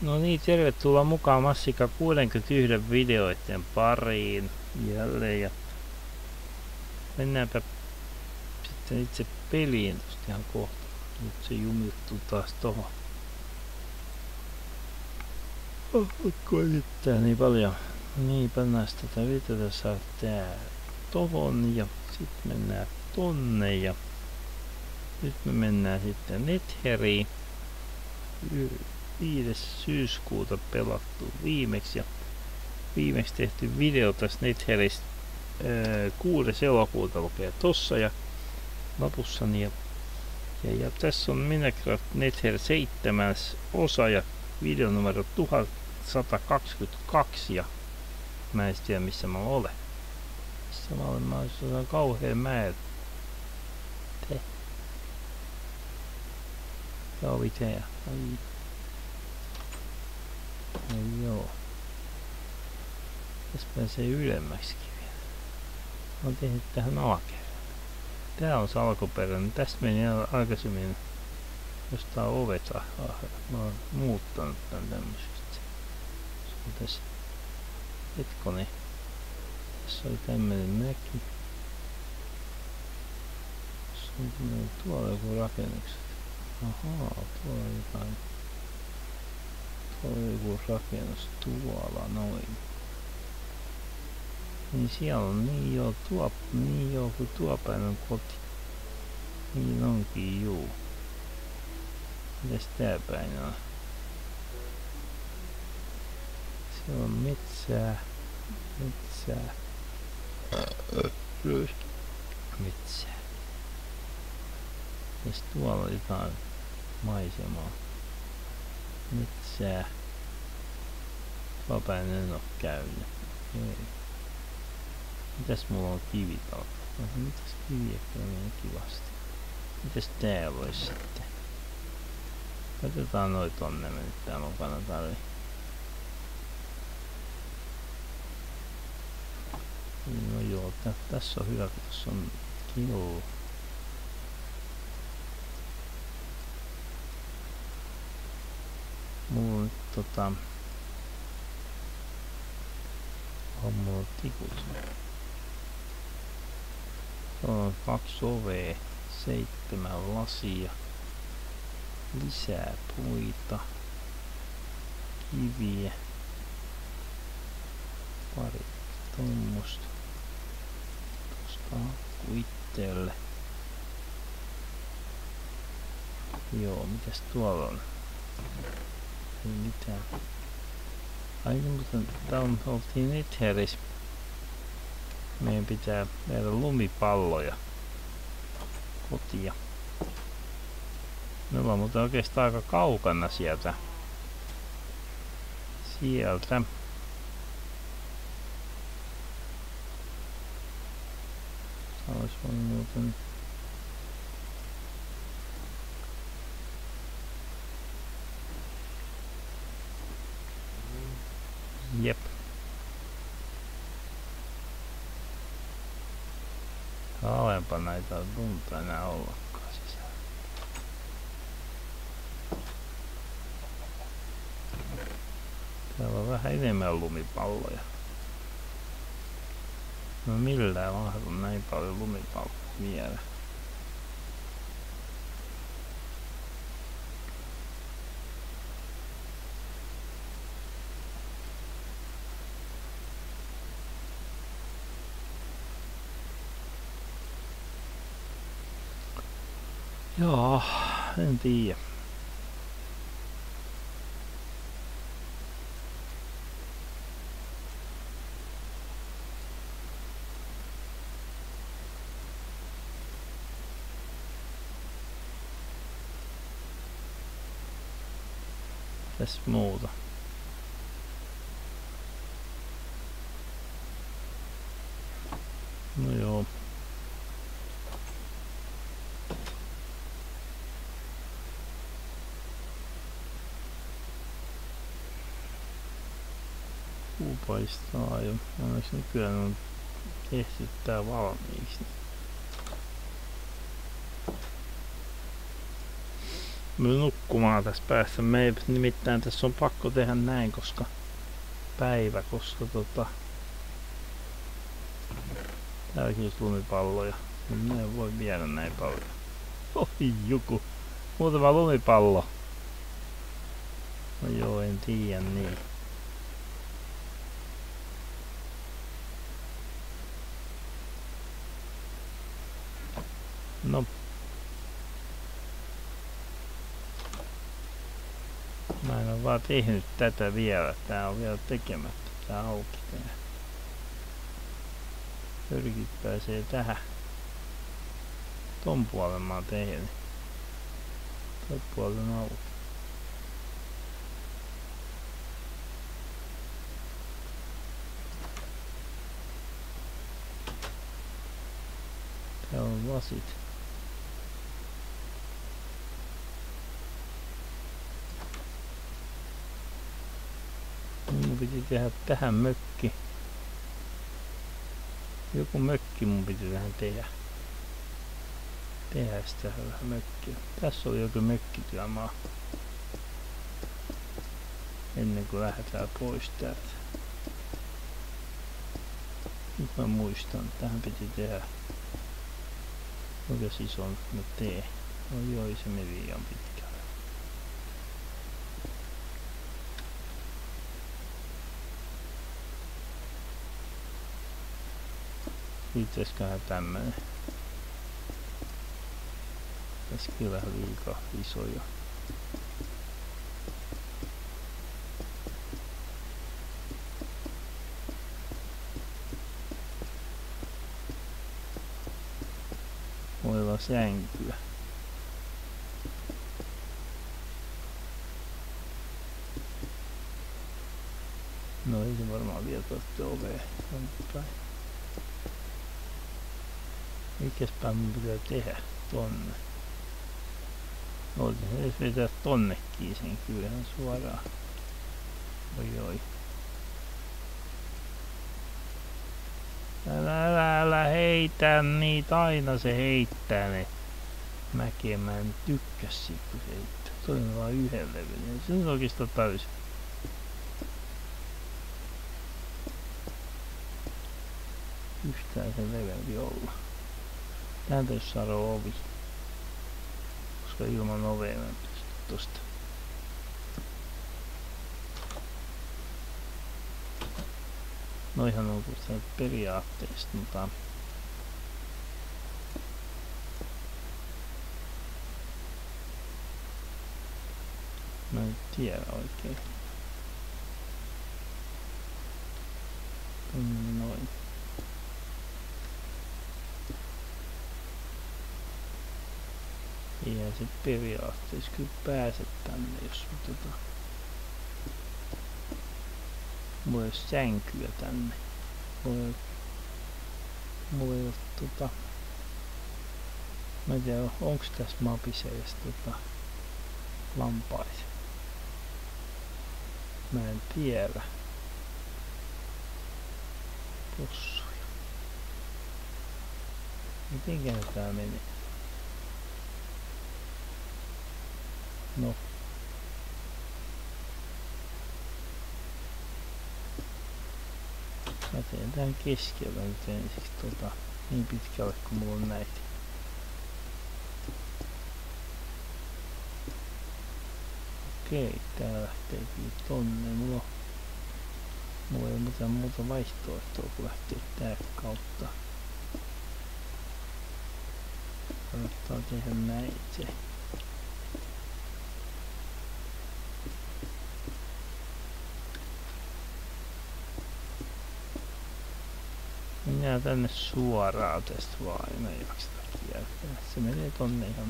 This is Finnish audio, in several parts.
No niin, tervetuloa mukaan Massika 61 videoiden pariin jälleen ja mennäänpä sitten itse peliin tosta ihan kohta. Nyt se jumittuu taas tohon. Koittaa niin paljon. Niin, pannaan tätä videota saa tää tohon ja sitten mennään tonne ja nyt me mennään sitten Netheriin. 5. syyskuuta pelattu viimeksi ja viimeksi tehty video tästä Netheristä 6. elokuuta lukee tossa ja lapussani ja tässä on Minecraft Nether 7. osa ja video numero 1122 ja mä en tiedä missä mä olen. Missä mä olen? Mä olen kauheen määrä. Joo, vitää. No joo. Tässä pääsee ylemmäksikin vielä. Mä oon tehnyt tähän alakerran. Tää on se alkuperäinen. Tästä meni aikaisemmin jostain oveta. Mä oon muuttanut tän tämmöisestä. Se on tässä. Hetkoni. Tässä oli tämmönen mäki. Tässä on tuolla joku rakennukset. Ahaa, tuolla on jotain. Tuolla on joku rakennus tuolla noin. Niin siellä on niin joo, kun tuo päin on koti. Niin onkin juu. Mitäs tää päin on? Siellä on metsää. Metsää. Ja tuolla on jotain maisemaa. Metsää. Tuolla päin en oo käynyt. Ei. Mitäs mulla on kivitalta? Mitäs kiviä menee kivasti? Mitäs täällä ois sitten? Otetaan noi tonne, me nyt tää mukana tarvii. No joo, tässä on hyvä, kun tässä on kilu. Mulla on nyt on mulla tikut. Tuolla on 2 ovea, 7 lasia, lisää puita, kiviä, pari tommosta, tosta akku itselle. Joo, mitäs tuolla on? Ei mitään. Ai mutta tää on, oltiin Netherissä. Meidän pitää viedä lumipalloja kotia. Me ollaan muuten oikeastaan aika kaukana sieltä. Sais voinut muuten. Jep. Alempana näitä lunta enää ollakaan sisällä. Täällä on vähän enemmän lumipalloja. No millään mahdu näin paljon lumipalloja vielä. Joo, en tiedä. Tässä muuta. No joo. Kuu paistaa jo. Onneksi nykyään on tehty tää valmiiksi. nukkumaan tässä päässä. Nimittäin tässä on pakko tehdä näin, koska päivä, koska täälläkin olisi lumipalloja. Ne ei voi viedä näin paljon. Oi joku. Muutama lumipallo. No joo, en tiedä niin. No. Mä en oo vaan tehnyt tätä vielä. Tää on vielä tekemättä. Tää auki tää. Pyrkit pääsee tähän. Ton puolen mä oon tehnyt. Toi puoli on auki. Täällä on lasit. Mun piti tehdä tähän mökki. Joku mökki mun piti tähän tehdä. Tehdä sitä vähän mökkiä. Tässä on joku mökkityömaa. Ennen kuin lähdetään pois täältä. Nyt mä muistan, tähän piti tehdä. Kuinka siis on mä teen? No joo, se meni liian pitkälle. Itseköhän tämmönen. Tässäkin vähän liikaa isoja. Voi olla sänkyä. No ei se varmaan vielä tuotte oveen. Mikäspä mun pitää tehdä tonne? Voisin edes vetää tonnekin sen kyllähän suoraan. Oi. Älä heitä niitä, aina se heittää ne mäkeä. Mä en tykkää siitä kun se heittää. Toi on vaan yhden levyn. Se on oikeastaan täysin. Yhtään sen leveämpi olla. Tähän täytyy saada ovi. Koska ilman ovea mä pystyn tosta. No ihan oikeastaan periaatteesta, mutta mä en tiedä oikein. Noin. Eihän se periaatteessa kyllä pääse tänne, jos mulla ei ole sänkyä tänne. Mulla ei ole mä en tiedä onks tässä mapissa edes lampaita. Mä en tiedä. Possuja. Mitenkä tää menee? No. Mä teen tän keskellä nyt ensiksi niin pitkälle kun mulla on näitä. Okei, tää lähtee kyllä tonne. Mulla ei ole mitään muuta vaihtoehtoa kun lähtee tää kautta. Kannattaa tehdä näin se. Minä tänne suoraan tästä vaan, en mä jakseta kiertää. Se menee tonne ihan.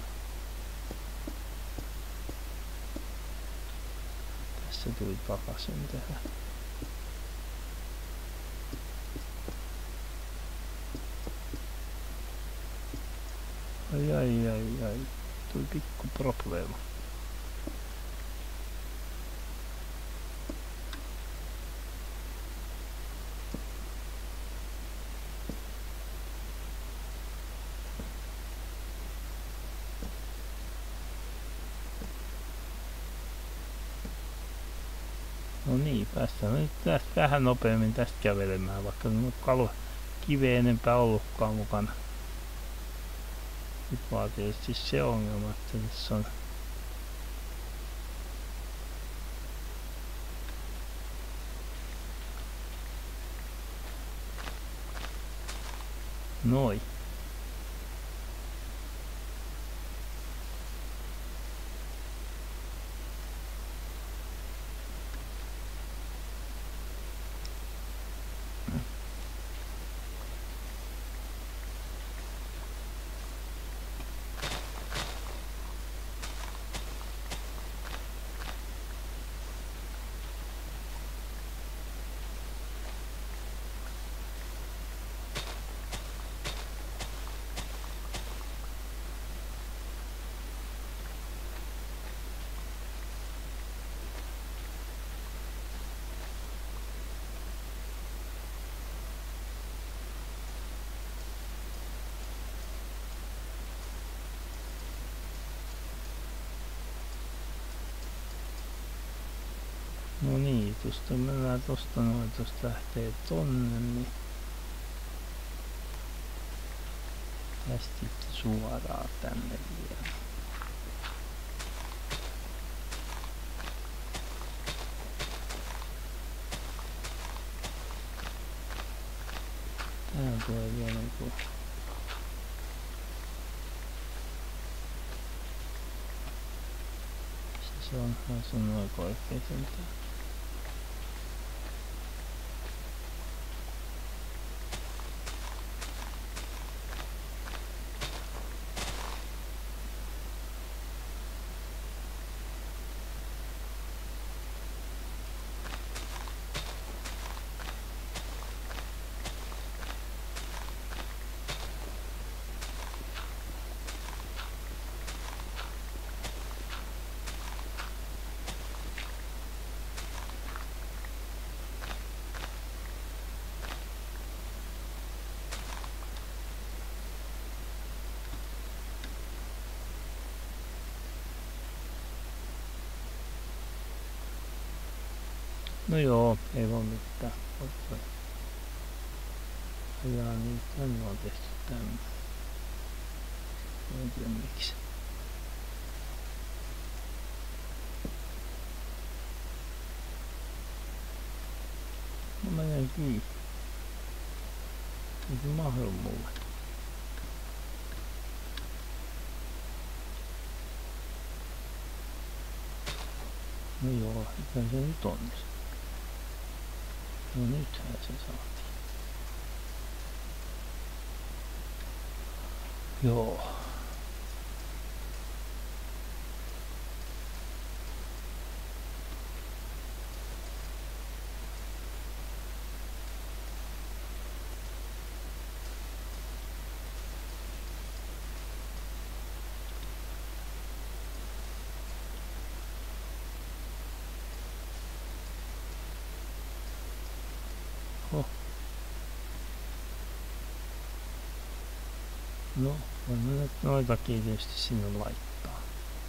Tässä tuli takaisin tähän. Ai. Tuli pikku probleema. No niin, päästään nyt tästä vähän nopeammin tästä kävelemään, vaikka ei ole kiveä enempää ollutkaan mukana. Nyt vaan tietysti se ongelma, että tässä on noin. No niin, tuosta mennään tosta noin, tosta lähtee tonne, niin tästä sitten suoraan tänne vielä. Tää tulee vielä niinku se on noin korkea sentään. No joo, ei voi mitään. Ajaa niin, tänne on tehty tämmöinen. En tiedä miksi. Mä menen kiinni. Ei se mahdu mulle. No joo, mikä se nyt on? No nythän se saatiin. Joo. No, voin nyt noitakin tietysti sinne laittaa.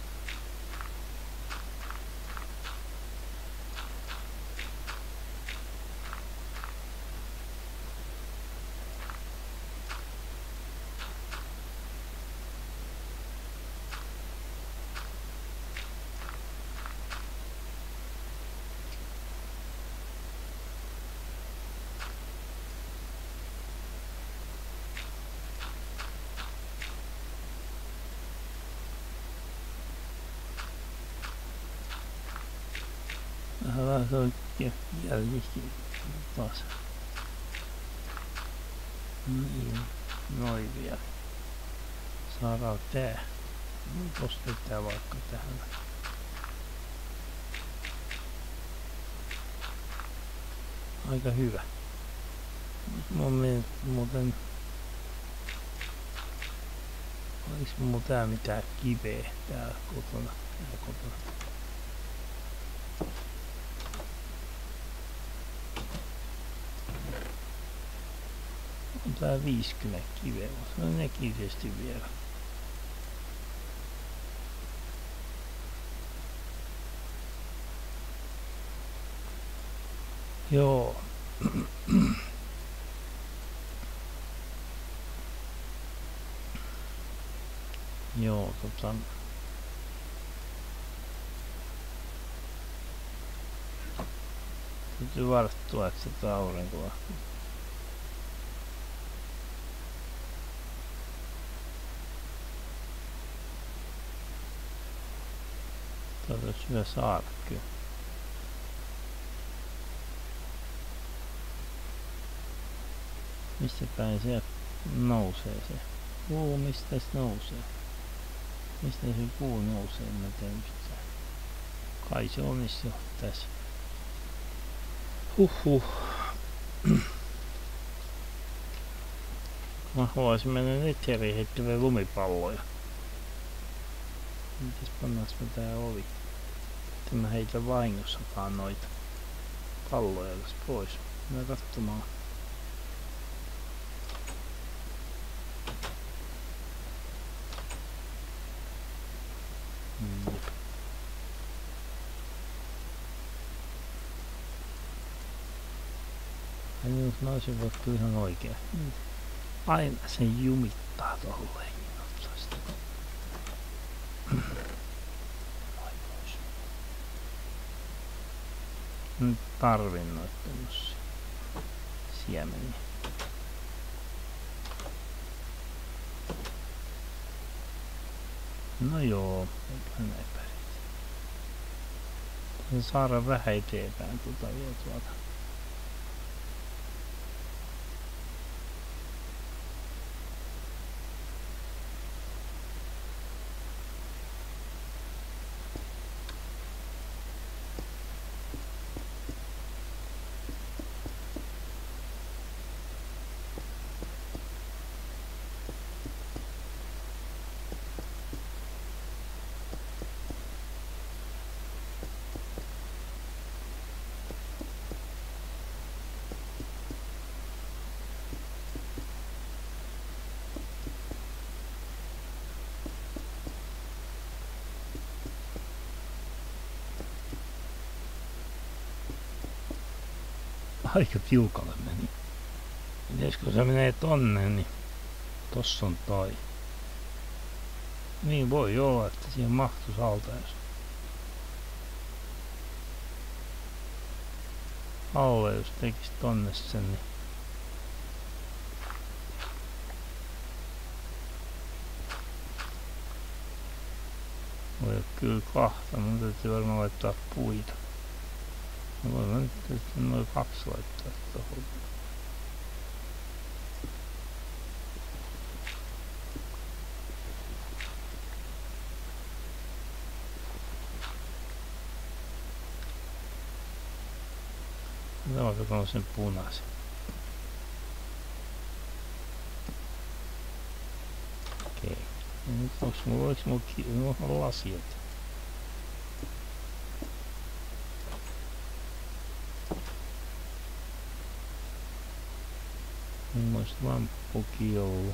Vähän se on jäljikin taas. Niin, noin vielä. Saadaan tää. Tosta tää vaikka tähän. Aika hyvä. Muuten olis mulla tää mitään kiveä täällä kotona. On tää 50 kiveä, se on nekin tietysti vielä. Joo. Joo, täytyy varttua, että sitä aurinkoa. Täytyisi hyvä saada kyllä. Mistä päin se nousee se? Mistä se nousee? Mistä se kuu nousee? En mä tiedä mistä. Kai se onnis jo tässä. Huhhuh. Mä haluaisin mennä Netheriin heittämään lumipalloja. Mitäs pannas mä tää oli? Että mä heitän vahingossakaan noita palloja tästä pois. Mä katsomaan. Jos mä olisin vaikka ihan oikein. Aina se jumittaa tolleen. Nyt tarvin noita tommosia siemeniä. No joo, eiköhän näin pärjätä. Saada vähän eteenpäin vielä tuota. Aika tiukalle meni. Mites kun se menee tonne, niin tossa on toi. Niin voi olla, että siihen mahtuisi alta, jos alle jos tekisi tonne sen, niin voi olla kyllä kahta, mutta täytyy varmaan laittaa puita. No voin nyt noin 2 laittaa tohon. Mä vaikka sen punaisen. Okei. Nyt onks mulla on lasiat? Mulla olisi lamppukin ollut.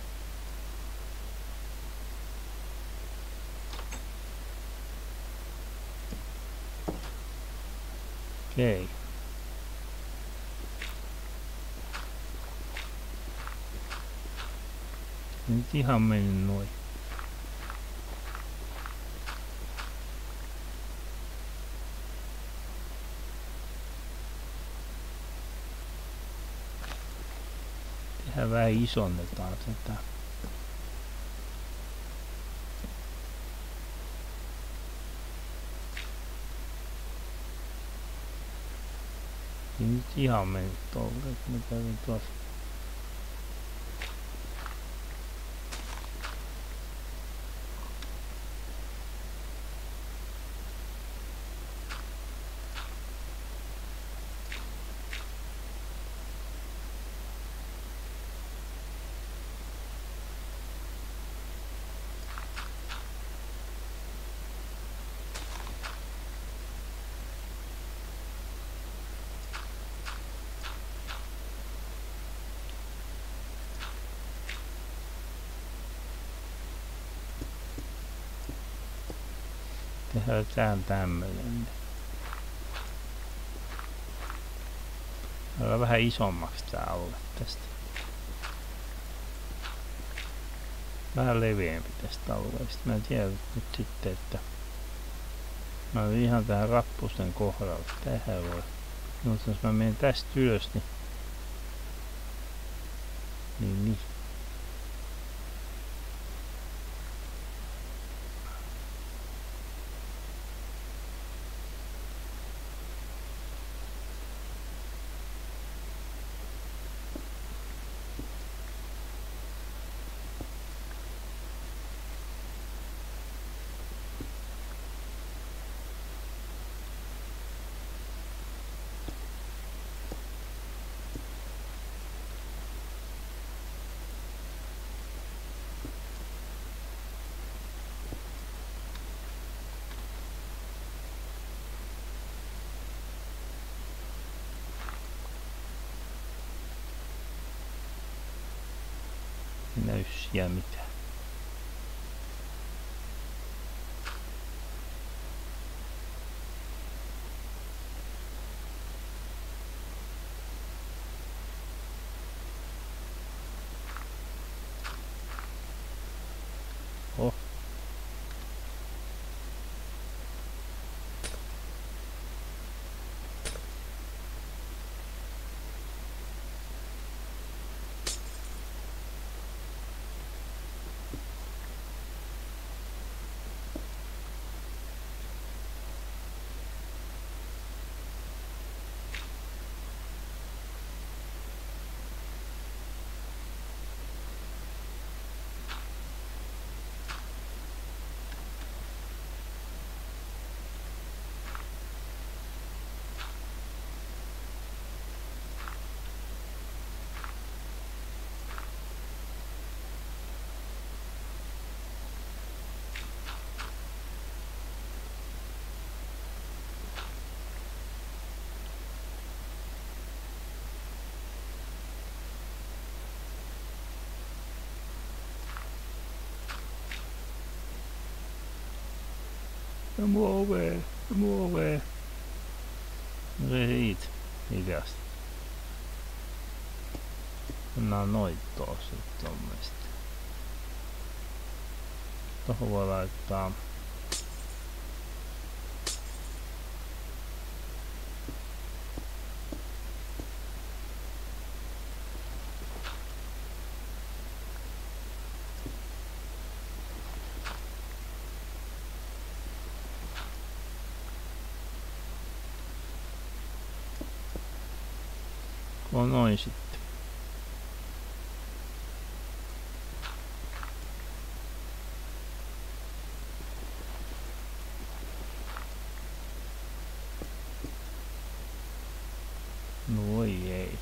Okei. Nyt ihan mennyt noin. Tehdään vähän isonnetaan tätä. Nyt ihan mennyt tolle, että mä kävin tuossa. Tehdään tämmönen. Saadaan vähän isommaksi tää alue tästä. Vähän leveämpi tästä alueesta. Mä en tiedä nyt sitten, että mä olin ihan tähän rappusten kohdalle. Tähän voi. Mutta jos mä menen tästä ylös, niin. Näy siellä mitään. Oh. Muovee. No se siitä. Hiljaasti. Mennään noittoon sit tommesta. Tohon voi laittaa on noin sitten. No ei.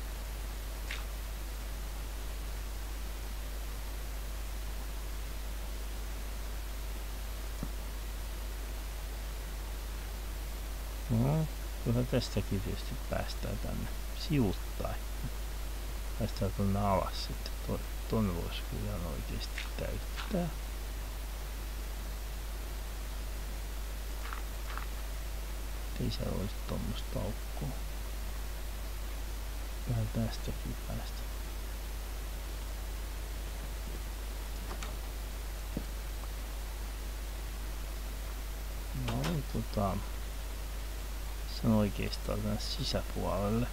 No, kyllä tästäkin tietysti päästään tänne sivuttaen. Päästään tuonne alas sitten. Tuonne voisi kyllä ihan oikeesti täyttää. Ei siellä olisi tommoista aukkoa. Vähän tästäkin päästä. No se on oikeastaan tänne sisäpuolelle.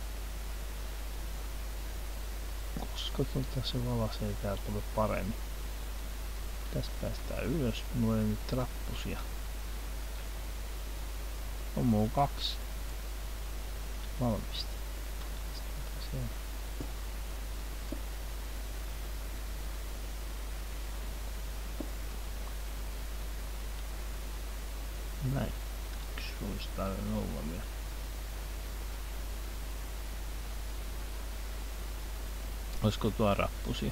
Koska se valasee täältä tulee paremmin. Tästä päästään ylös. Mulla ei nyt rappusia. On muu 2. Valmista. Näin. Yksi olisi tarvinnut olla vielä. Olisiko tuo rappusia?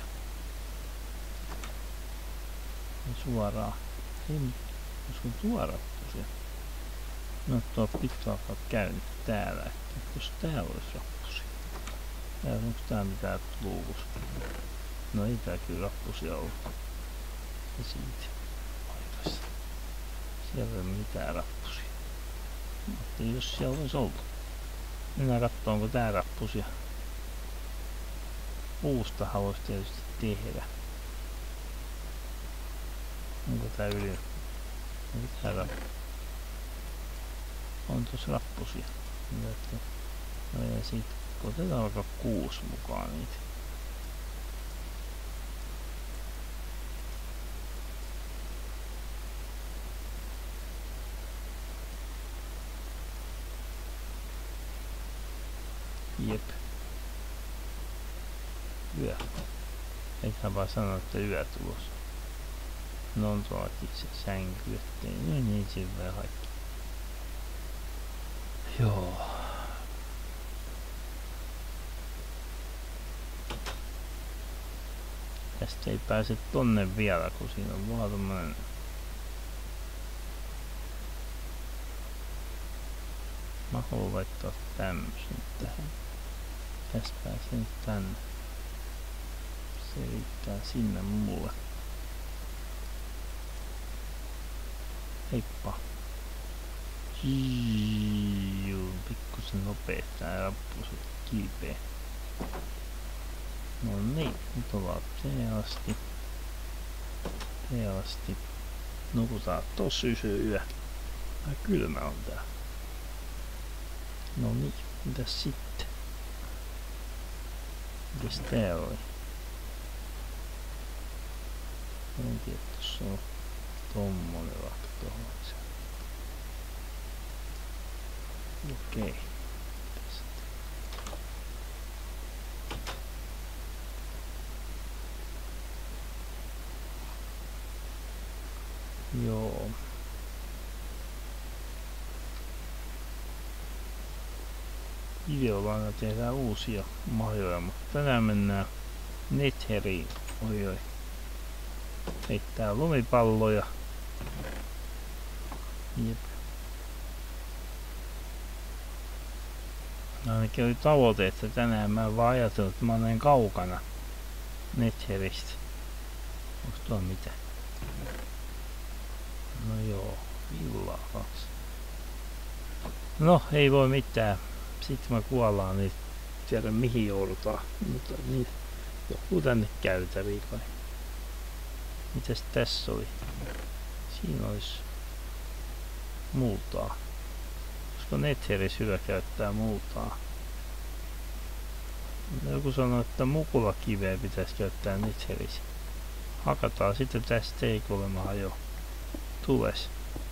Suoraan. Ei, olisiko tuo rappusia? No tuo pitää alkaa käynniä täällä. Jos täällä olisi rappusia. Onko tää mitään luukus? No ei tää kyllä rappusia ollut. Ja siitä. Paikassa. Siellä ei ole mitään rappusia. Mutta jos siellä olisi ollut. Mennään kattoo onko tää rappusia. rappusia. Puusta haluaisi tietysti tehdä. Onko tää yli? Täällä on tuossa rappusia. No ja sit otetaan vaikka 6 mukaan niitä. Jep. Yö. Eiköhän vaan sanoa, että yö tulossa. No on tuollakin se sänky, ettei niin syvää haittaa. Joo. Tästä ei pääse tonne vielä, kun siinä on vaan tommonen... Mä haluan laittaa tämmösen tähän. Tästä pääsee nyt tänne. Se riittää sinne mulle. Heippa. Pikkusen nopeet tää rappuset kiipee. No niin, nyt ollaan teasti. Nukutaan tossa yö. Vähän kylmä on tää. No niin, mitäs sitten? Mitäs tää oli? En tiedä, tossa on tommonen vaikka tohon. Okei. Joo. Ideolla tehdään uusia majoja, mutta tänään mennään Netheriin. Oi. Heittää lumipalloja. Jep. Ainakin oli tavoite, että tänään mä en vaan ajatellut, että mä oon näin kaukana Netheristä. Onks tuo mitä? No joo, illaa 2. No, ei voi mitään. Sitten mä kuollaan, niin tiedä mihin joudutaan. Mutta niin, joku tänne käytäviin kai. Mitäs tässä oli? Siinä olisi multaa. Koska Netheris hyvä käyttää multaa. Joku sanoi, että mukulakiveä pitäisi käyttää Netheris. Hakataan sitten tästä ei kuulemma hajo. Tules.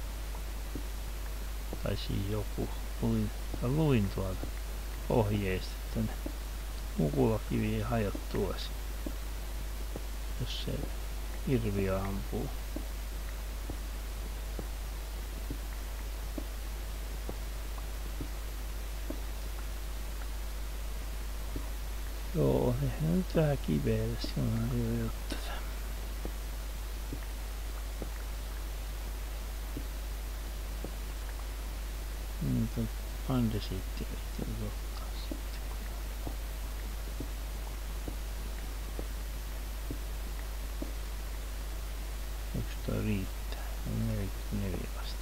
Tai siinä joku. Luin tuolta ohjeista, että ne mukulakivi ei hajo tules. Jos se hirviö ampuu. Joo, tehdään nyt vähän kiveä tässä, on hyvä jotta. Nyt andesiitti yritetään ottaa sitten. Yksi toi riittää? 44 vasta.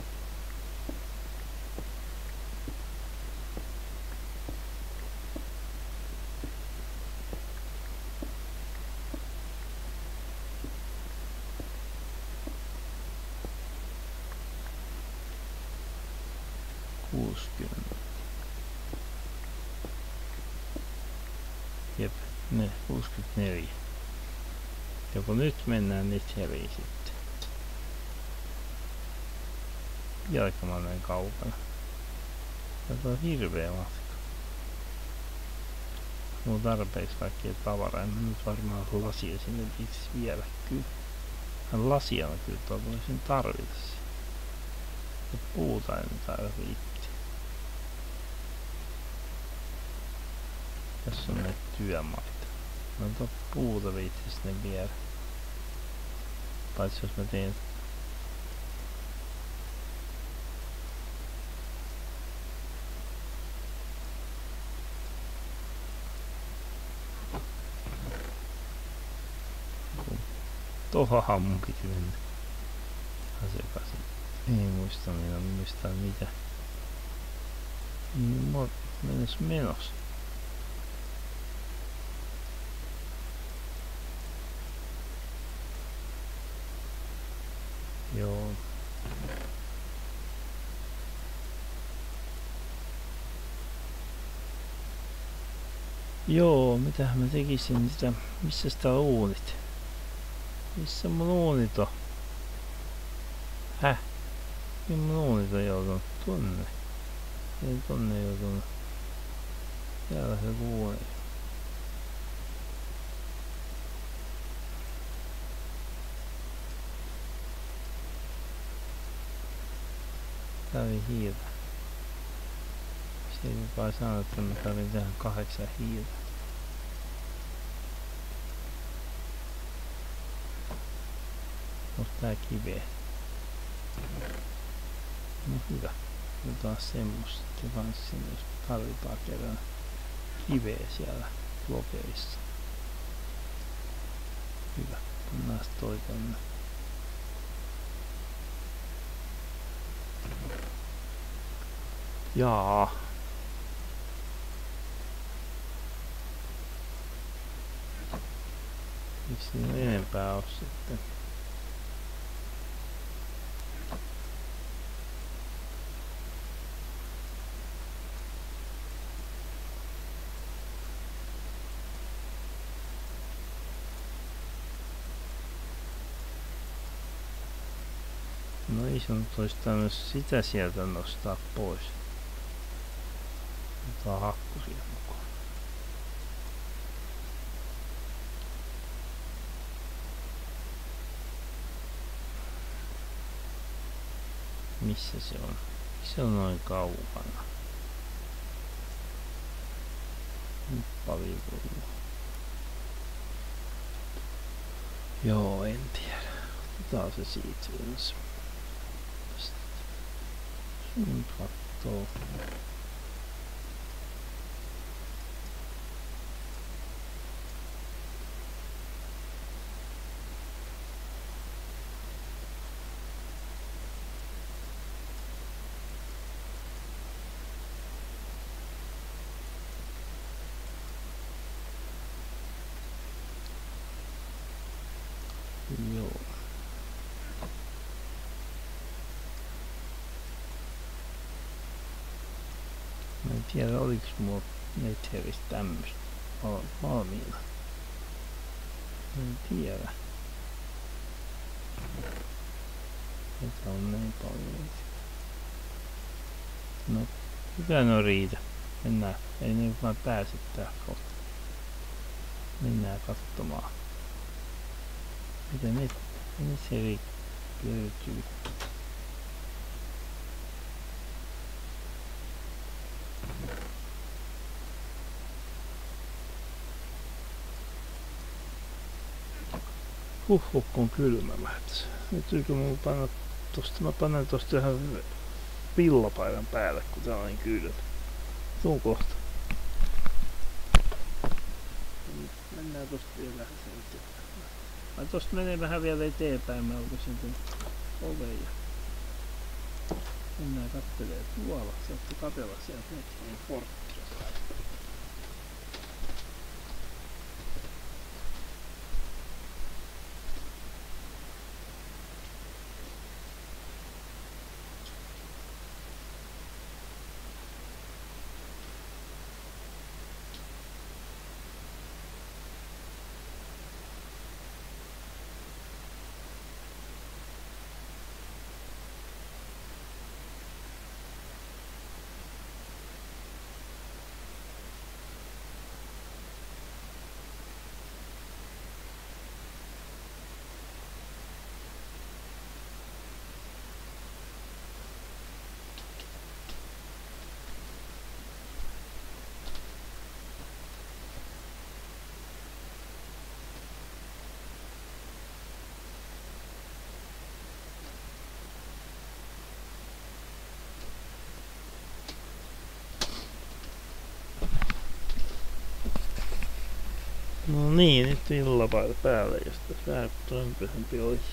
Jep, ne 64. Joko nyt mennään Netheriin sitten. Vieläkö mä oon näin kaukana? Tätä on hirveä matka. Mulla on tarpeeksi kaikkia tavaraa. En mä nyt varmaan lasia sinne viitsis viedä kyllä. Lasia mä kyllä tuolla voisin tarvita. Ja puuta en taida riittää. Tässä on näitä työmaita. No tuo puuta viitsis ne viedä. Paitsi jos mä teen... Tohahan mun piti mennä. Asiakas. Ei muista mitä. Mä mennäs menossa. Joo. Joo, mitähän mä tekisin sitä, missä sitä uunit? Missä mun uunit on? Häh? Mihin mun uunit on joutunut? Tonne. Ei tonne joutunut. Täällä se uuni. Kävi hiiltä. Se ei kukaan sanonut, että mä kävin tähän 8 hiiltä. Onko tää kiveä? No hyvä. Otetaan semmoista kans sinne, jos tarvitaan kerran kiveä siellä blokeissa. Hyvä. Pannaan toi tonne. Jaa. Miksi siinä enempää oo sitten? No ei se nyt olisi tainnut sitä sieltä nostaa pois. Otetaan hakkusia mukaan. Missä se on? Se on noin kaukana. Paljon. Joo, en tiedä. Otetaan se siitä ylös. Sun kattoo. Joo. Mä en tiedä oliks mulla Netheristä tämmöstä valmiina. En tiedä. Tätä on näin paljon. No, hyvä no riitä. Mennään. Ei niin vaan pääse tähän kohta. Mennään katsomaan. Miten se löytyy? Huhhuh, kun kylmä lähtis. Nyt ylikö mun panna tosta, mä panen tosta ihan villapaidan päälle, kun tää on niin kylmä. Tuun kohta. Mennään tosta vielä vähän sen. Mä tosta menee vähän vielä eteenpäin, mä aukasin tän oven ja mennään kattelee tuolla, sieltä katella sieltä Netherin porttia. No niin, nyt villapaita päälle, josta vähän tömpösempi olisi.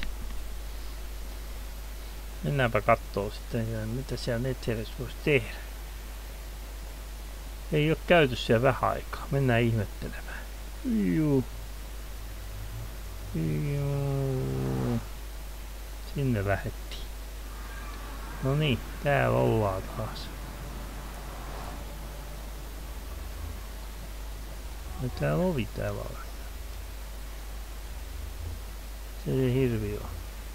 Mennäänpä kattoo sitten, mitä siellä Netherissä voisi tehdä. Ei oo käyty siellä vähän aikaa. Mennään ihmettelemään. Juu. Sinne lähettiin. No niin, täällä ollaan taas. No täällä oli täällä. Se hirvi on.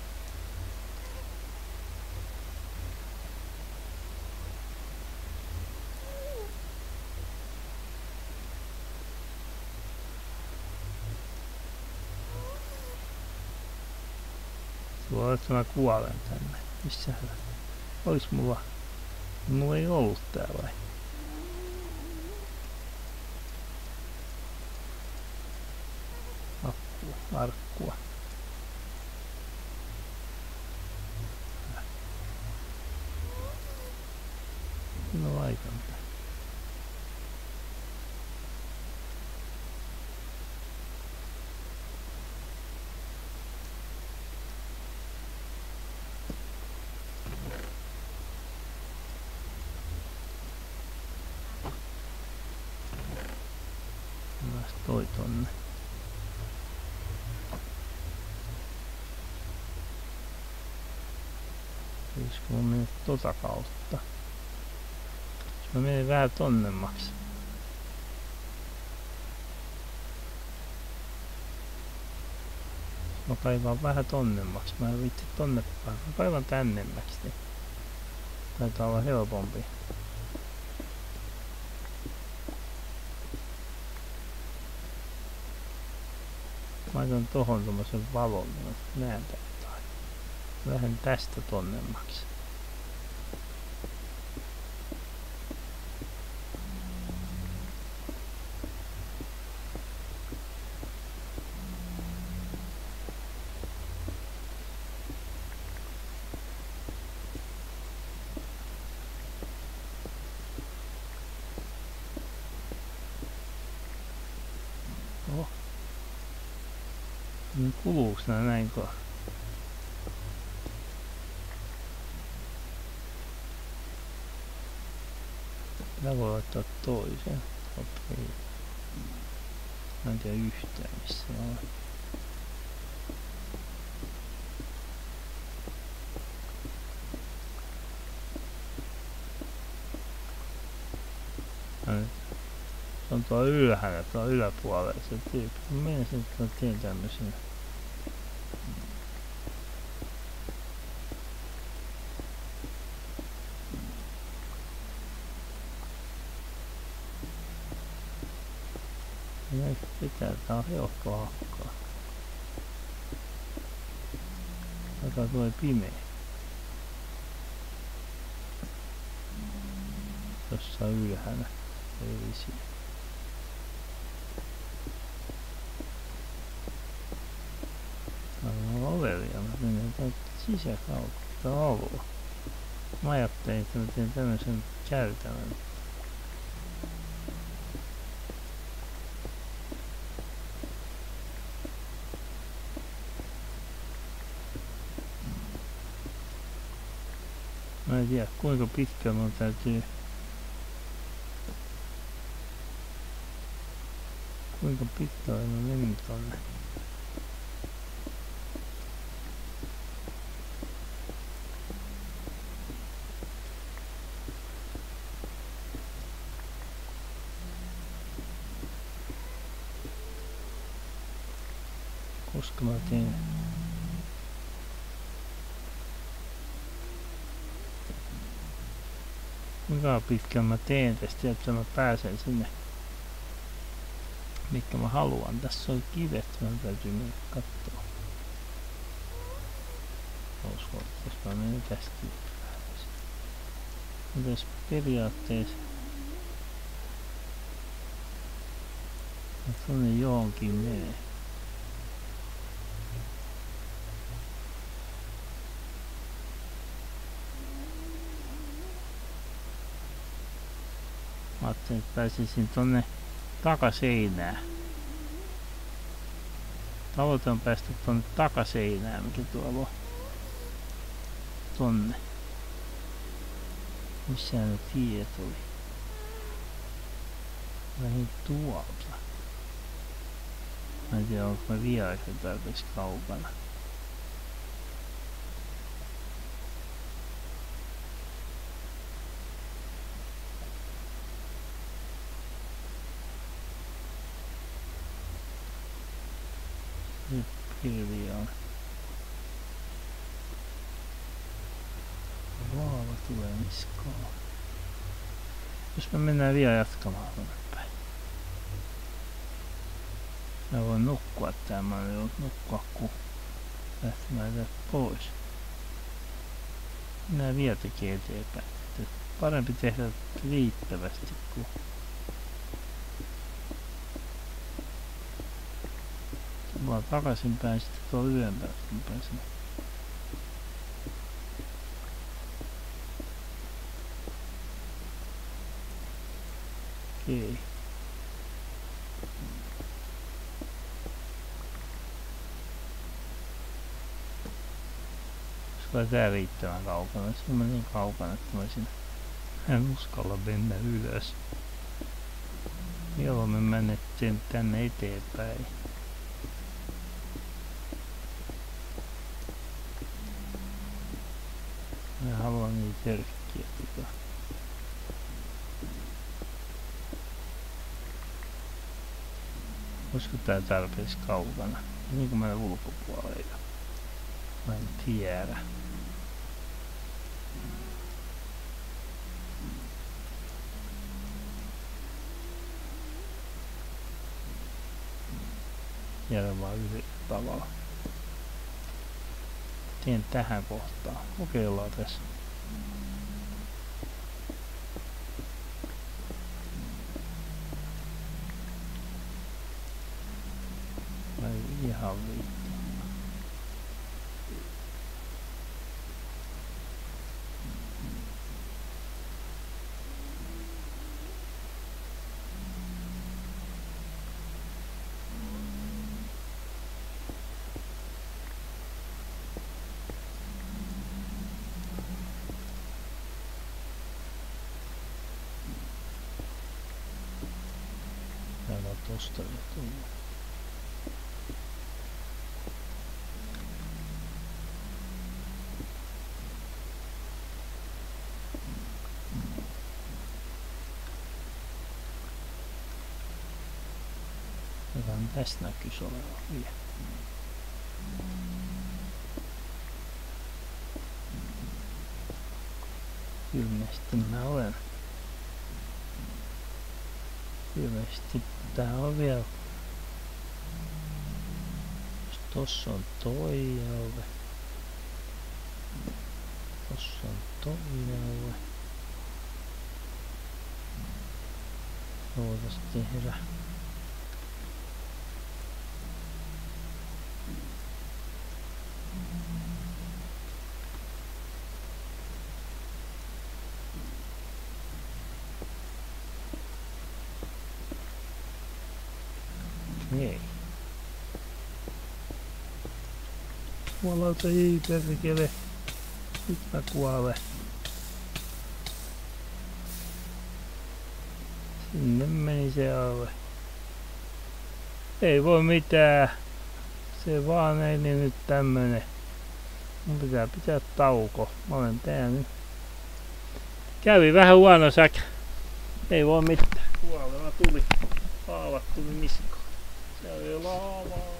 Sulla olet, että mä kuolen tänne. Missähän? Olis mulla... Mulla ei ollut täällä vai? Arkkua. No laitan tää. Mitäs toi tonne? Pitäisikö mun mennä tota kautta? Jos mä menen vähän tonnemmaksi. Mä kaivan vähän tonnemmaksi. Mä en viitti tonne päin. Mä kaivan tännemmäksi. Niin. Taitaa olla helpompi. Mä laitan tohon tommosen valon, niin näen jotain. Vähän tästä tonnemmaksi. Oh. Niin kuluuks nää näin kohan? Tää voi laittaa toisen. Okei. Mä en tiedä yhtään missä on. Se on tuolla ylhäällä, tuolla yläpuolella se tyyppi. Mä menisin, että mä teen tämmösen. Näistä pitää, tää on helppo hakkaa. Aika tulee pimeä. Tossa ylhäällä. Ei visi. Täällä on ovelia, mä menen täältä sisäkautta ovua. Mä ajattelin, että mä teen tämmösen käytävän. Mä en tiedä kuinka pitkään mun täytyy... Kuinka pitkään mä menin tonne? Koska mä teen... Kuinka pitkään mä teen tästä, että mä pääsen sinne, mitkä mä haluan. Tässä on kivet, mä täytyy mennä kattoo. Jos mä menen tästä pääsen. Mitäs periaatteessa? Mä tonne johonkin menee. Mä ajattelin, että pääsisin tonne takaseinään. Tavoite on päästä tonne takaseinään, mikä tuolla on. Tonne. Missähän ne tiet oli? Lähin tuolta. Mä en tiedä, onko mä vieläkö tarpeeksi kaukana. Pilvi on. Vaava tulee niskaan. Jos me mennään vielä jatkamaan tuonne päin. Mä voin nukkua täällä, mä en nukkua kun lähtemään täältä pois. Minä vielä tekee eteenpäin. Parempi tehdä riittävästi kuin vaan takaisinpäin sitten tuo lyhyempää kun pääsen. Okei. Olisiko tää riittävän kaukana? Se on niin kaukana, että mä en uskalla mennä ylös. Mieluummin mennä tänne eteenpäin. Mä haluan niitä törkkiä tota. Olisiko tää tarpeeksi kaukana? Niin kuin mennä ulkopuolelle. Mä en tiedä. Jäädä vaan yhdellä tavalla. Teen tähän kohtaan. Kokeillaan tässä. Ei ihan viitti. Tosta jo tullut. Jotain tästä näkyis olevan vielä. Ilmeisesti mä olen. Ilmeisesti tää on vielä. Tossa on toi alue. Tossa on toi alue. Voitais tehdä. Ei. Jumalauta ei perkele. Nyt mä kuolen. Sinne meni se alue. Ei voi mitään. Se vaan ei nyt tämmönen. Mun pitää tauko. Mä olen tää nyt. Kävi vähän huono säkä. Ei voi mitään. Kuolema tuli. Haavat tuli niskaan. Se oli laavaa.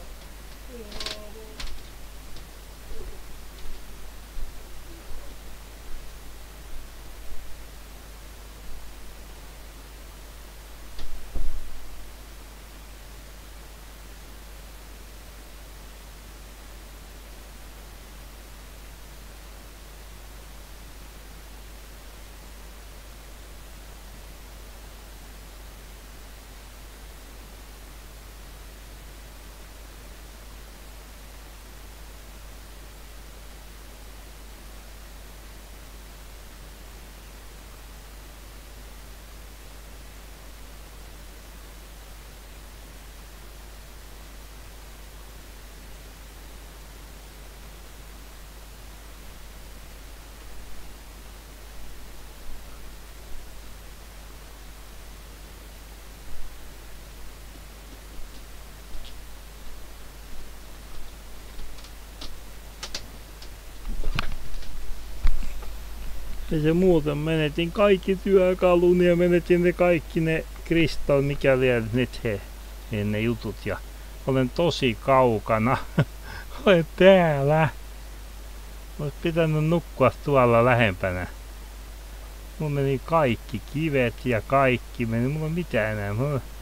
Ja se muuten menetin kaikki työkalun ja menetin ne kaikki ne kristal, mikä vielä nyt ne jutut ja Olen tosi kaukana. Olen täällä. Olis pitänyt nukkua tuolla lähempänä. Mulla meni kaikki kivet ja kaikki meni. Mulla ei mitään enää.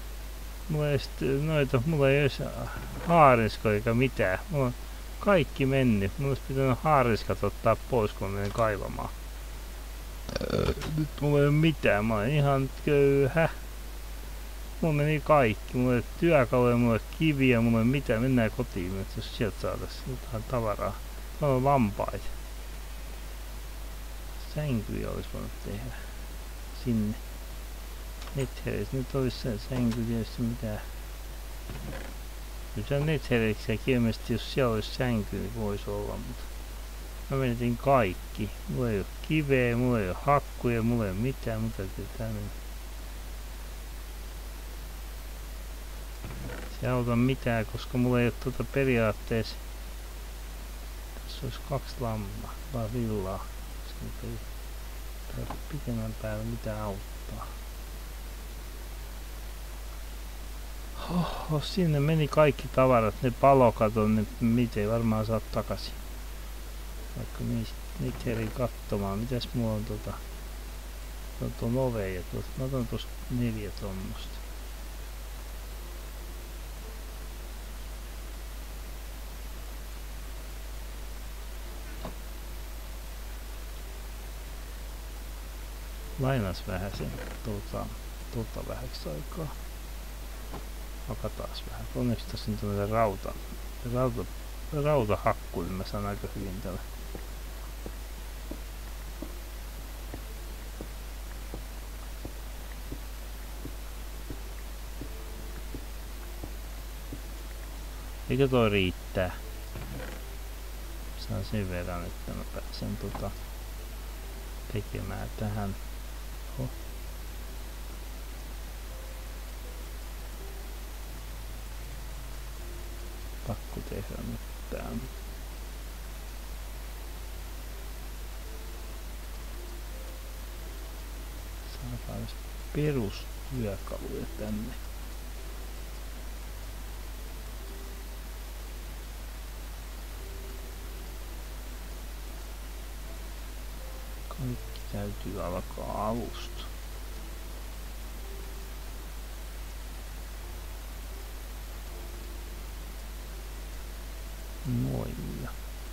Mulla ei edes haarisko eikä mitään. Mulla on kaikki mennyt. Mulla olisi pitänyt haariskat ottaa pois, kun menen kaivamaan. Nyt mulla ei ole mitään. Mä olen ihan köyhä. Mulla meni kaikki. Mulla ei ole työkaluja, mulla ei ole kiviä, mulla ei ole mitään. Mennään kotiin, jos sieltä saataisiin jotain tavaraa. Tuolla on lampaita. Sänkyjä olisi voinut tehdä sinne. Netheris, nyt olisi se sänky tietysti mitään. Kyllä se on Netherikseäkin ilmeisesti, jos siellä olisi sänky, niin voisi olla, mutta mä menetin kaikki. Mulla ei ole kiveä, mulla ei ole hakkuja, mulla ei ole mitään, mutta täytyy tänne. Se ei auta mitään, koska mulla ei ole periaatteessa. Tässä olisi 2 lammaa, vai villaa. Se ei pitemmän päällä mitään auttaa. Oho, sinne meni kaikki tavarat, ne palokaton, ne miten varmaan saa takaisin. Vaikka niitä eri katsomaan, mitäs mulla on tuon oveen ja tuosta, mä otan tuosta 4 tommosta. Lainas vähän sen vähäksi aikaa. Hakataan vähän. Onneksi tässä on tämmönen rautahakku, niin mä saan aika hyvin tällä. Eikö toi riittää? Saan sen verran, että mä pääsen tekemään tähän. Oho. Pakko tehdä nyt tää. Saadaan perustyökaluja tänne. Kaikki täytyy alkaa alusta. Noin ja.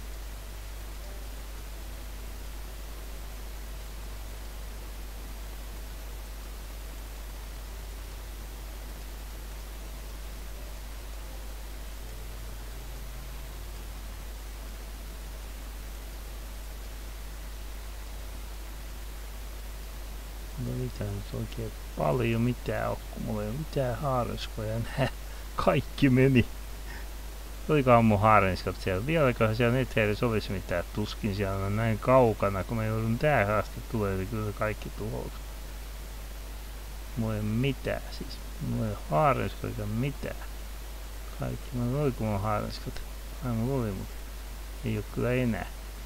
No mitä nyt oikein paljon mitään on, kun mulla ei ole mitään haariskoja enää. Kaikki meni. Olikohan mun haariskat siellä? Vieläköhän siellä Netheris olisi mitään? Tuskin siellä on näin kaukana, kun mä joudun tähän asti tulee, eli kyllä kaikki tuhoutuu. Mulla ei ole mitään siis. Mulla ei ole haariskoja eikä mitään. Kaikki. Mä luin kun on haariskat. Mulla oli, mutta ei oo kyllä enää.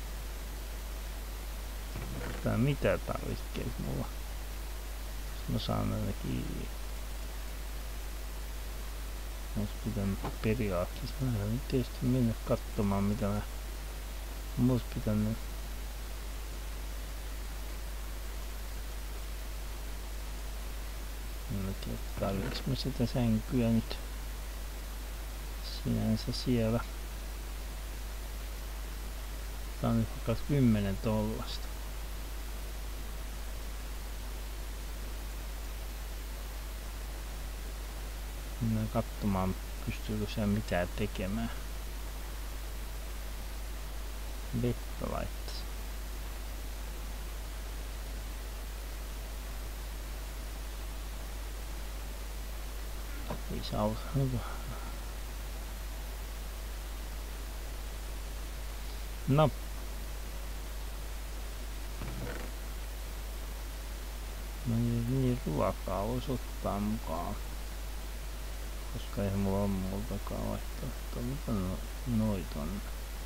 Tää mitä tarvikkeet mulla. Mä saan ainakin. Ois pitänyt periaatteessa. Mä en nyt tietysti mennä katsomaan mitä mä. Ois pitänyt. En tiedä tarviks mä sitä sänkyä nyt. Sinänsä siellä. Tää on nyt vaikka 10 tollasta. Mennään katsomaan, pystyykö siellä mitään tekemään. Vettä laittaisi. Ei saa olla. No. No niin, ruokaa voisi ottaa mukaan. Koska eihän mulla ole muutakaan vaihtoehtoa. Mitä noita on?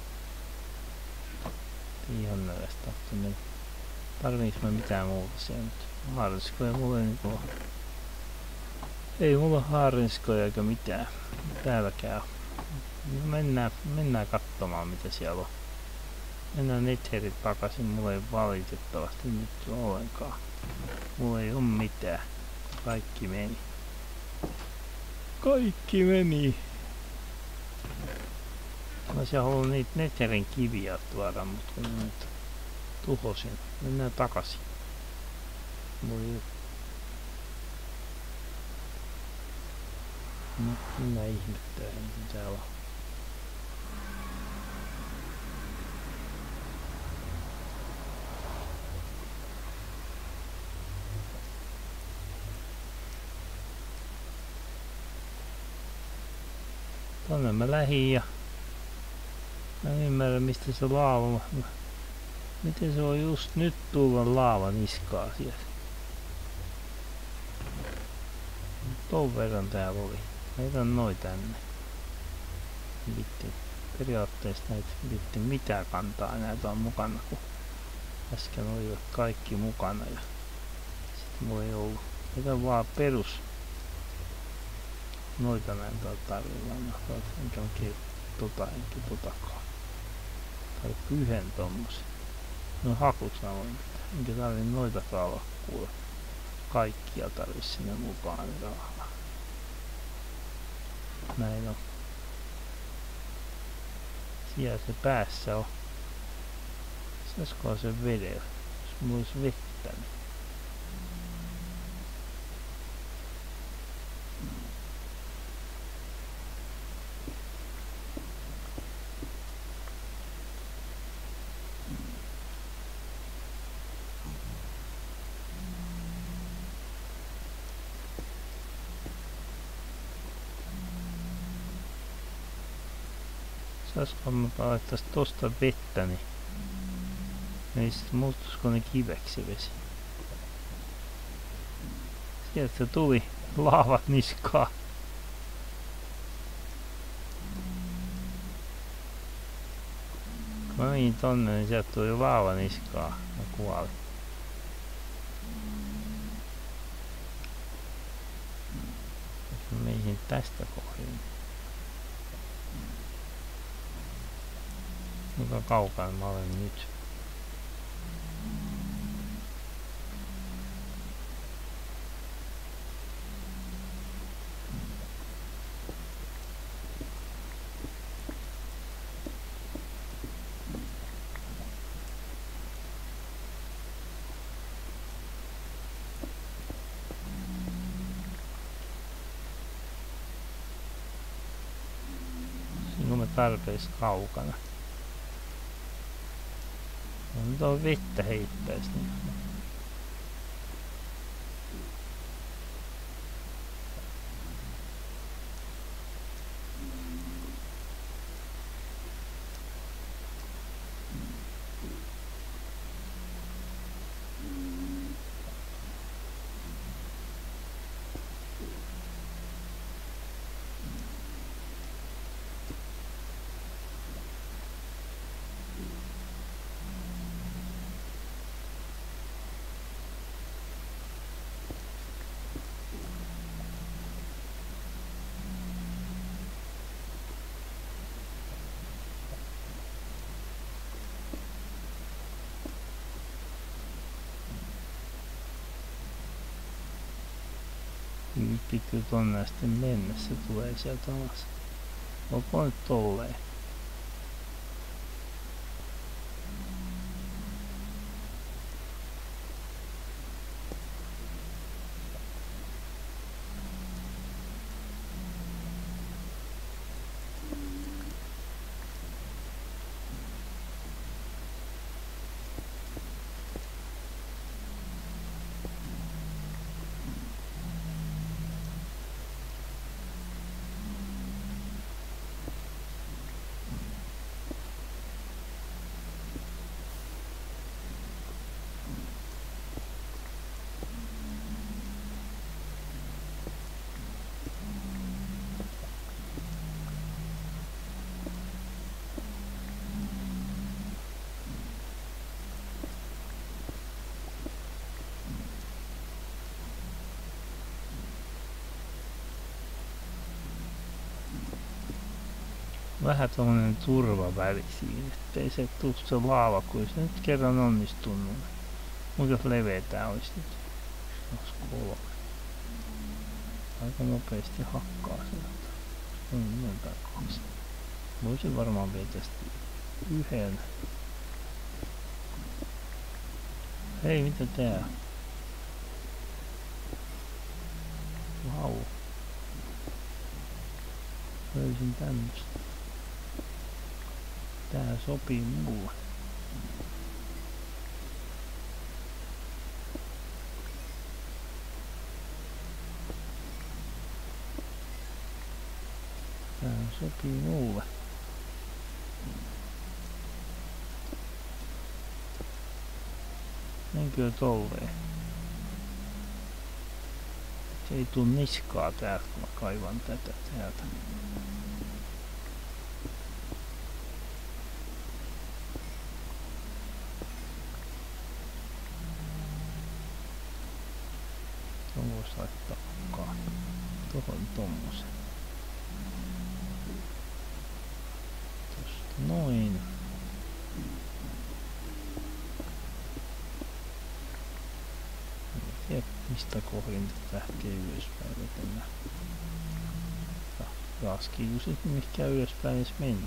Ihan näistä mennä. Tarviiks mä mitään muuta siellä nyt? Haariskoja mulla ei niinku. Ei mulla haarinskoja eikä mitään täälläkään. No mennään katsomaan mitä siellä on. Mennään Netherin takaisin, mulla ei valitettavasti nyt ollenkaan. Mulla ei oo mitään. Kaikki meni. Kaikki meni. Mä olisin halunnut niitä Netherin kiviä tuoda, mutta kun mä nyt tuhosin. Mennään takaisin. No, minä ihmettelen, mitä täällä on. Tonne mä lähdin ja mä en ymmärrä mistä se laava. Miten se on just nyt tulla laava niskaa sieltä? Ton verran täällä oli. Heitän noi tänne. Periaatteessa näitä vitti mitään kantaa näitä on mukana, kun äsken olivat kaikki mukana ja sit mulla ei ollut. Heitän vaan perus. Noita näitä on tarvilla. Enkä oikein enkä totakaan. Tarvitse yhden tommosen. No hakussa voin pitää. Enkä tarvii noitakaan olla kuule. Kaikkia tarvii sinne mukaan rahaa. Näin on. Siellä se päässä on. Saiskohan se vedellä? Jos mulla olisi vettä niin. Saiskohan mä laittais tosta vettä niin ei sit muuttuisiko ne kiveksi vesi. Sieltä tuli laavat niskaa. Kun mä menin tonne niin sieltä tuli laava niskaa. Mä kuolin. Mä menin tästä kohdin. Kuinka kaukana mä olen nyt? Siinä on tarpeeksi kaukana. No tuo vettä heittäis niin. Pitää tonne asti mennä, se tulee sieltä alas. Onko nyt tolleen? vähän tommonen turvaväli siinä, ettei se tuu se laava, kun se nyt kerran onnistunut. Kuinka leveä tää olisi nyt? Jos 3. Aika nopeasti hakkaa sieltä. On tai 2. Voisin varmaan vielä tästä yhden. Hei, mitä tää? Vau. Löysin tämmöstä. Tää sopii mulle. Tää sopii mulle. Menkö tolleen? Se ei tuu niskaa täältä, kun mä kaivan tätä täältä. Tuon vois laittaa mukaan. Tuohon tommosen. Tosta noin. Mistä kohdin tätä lähtee ylöspäin vetämään. Raskii sit mikä ylöspäin edes meni.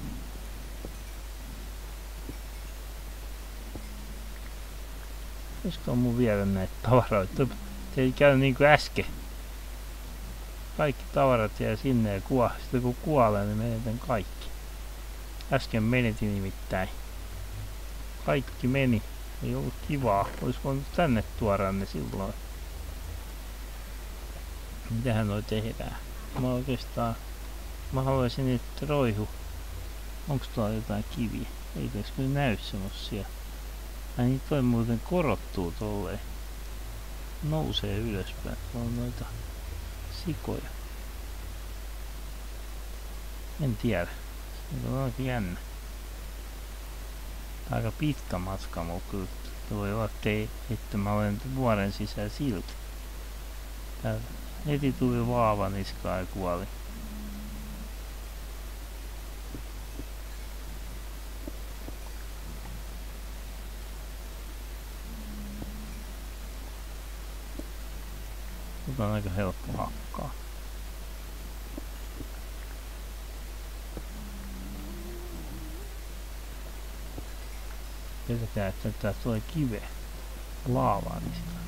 Olisiko mun viedä näitä tavaroita? Se ei käy niinku äsken. Kaikki tavarat jää sinne ja sitten kun kuolee, niin menetän kaikki. Äsken menetin nimittäin. Kaikki meni. Ei ollut kivaa. Olis voinut tänne tuoda ne silloin. Mitähän noi tehdään? Mä haluaisin nyt roihu. Onks tuolla jotain kiviä? Ei tässä kyllä näy semmosia. Ai niin toi muuten korottuu tolleen. Nousee ylöspäin. Tuolla on noita sikoja. En tiedä. Se on oikein jännä. Aika pitkä matka mulla kyllä. Voi olla, että mä olen vuoren sisään silti. Täältä heti tuli vaava niskaan ja kuoli. Mutta on aika helppo hakkaa. Pelkää, että tää tulee kiveä. Laavaa niskaan.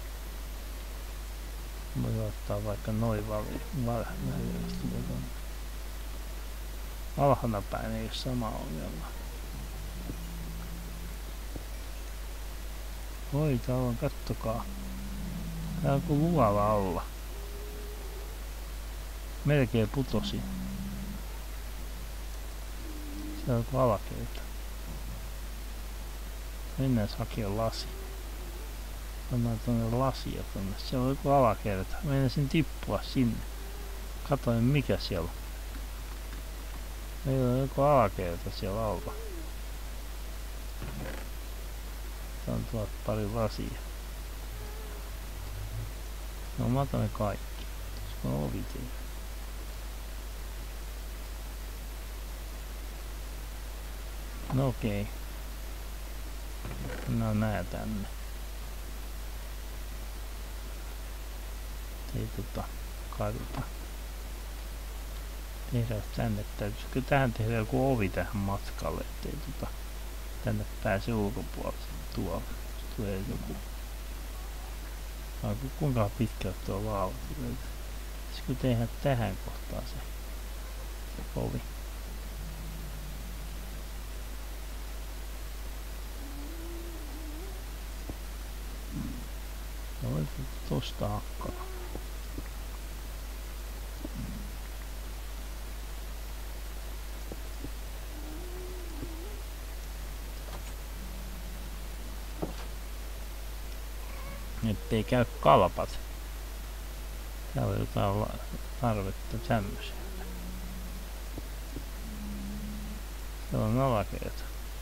Voi ottaa vaikka noin väliästi. Alhana päin ei ole sama ongelma. Oi, täällä on, kattokaa. Tää on kuin luola alla. Melkein putosi. Se on kuin alakerta. Mennään hakea lasi. Pannaan tuonne lasia tonne. Se on joku alakerta. Meinasin tippua sinne. Katoin mikä siellä on. Meillä on joku alakerta siellä alla. Tää on tuolta pari lasia. No mä otan ne kaikki. Se on ovi teillä. No okei. No nää tänne. Ei kaduta. Tehdään tänne. Täytyisikö tähän tehdä joku ovi tähän matkalle, ettei tänne pääse ulkopuolelle tuolla. Tulee joku. Kuinka pitkältä tuo laava tulee? Pitäisikö tehdä tähän kohtaan se ovi? Voit tosta hakkaa. Ettei käy kalpat. Täällä on jotain tarvetta tämmöiselle. Siellä on alakerta.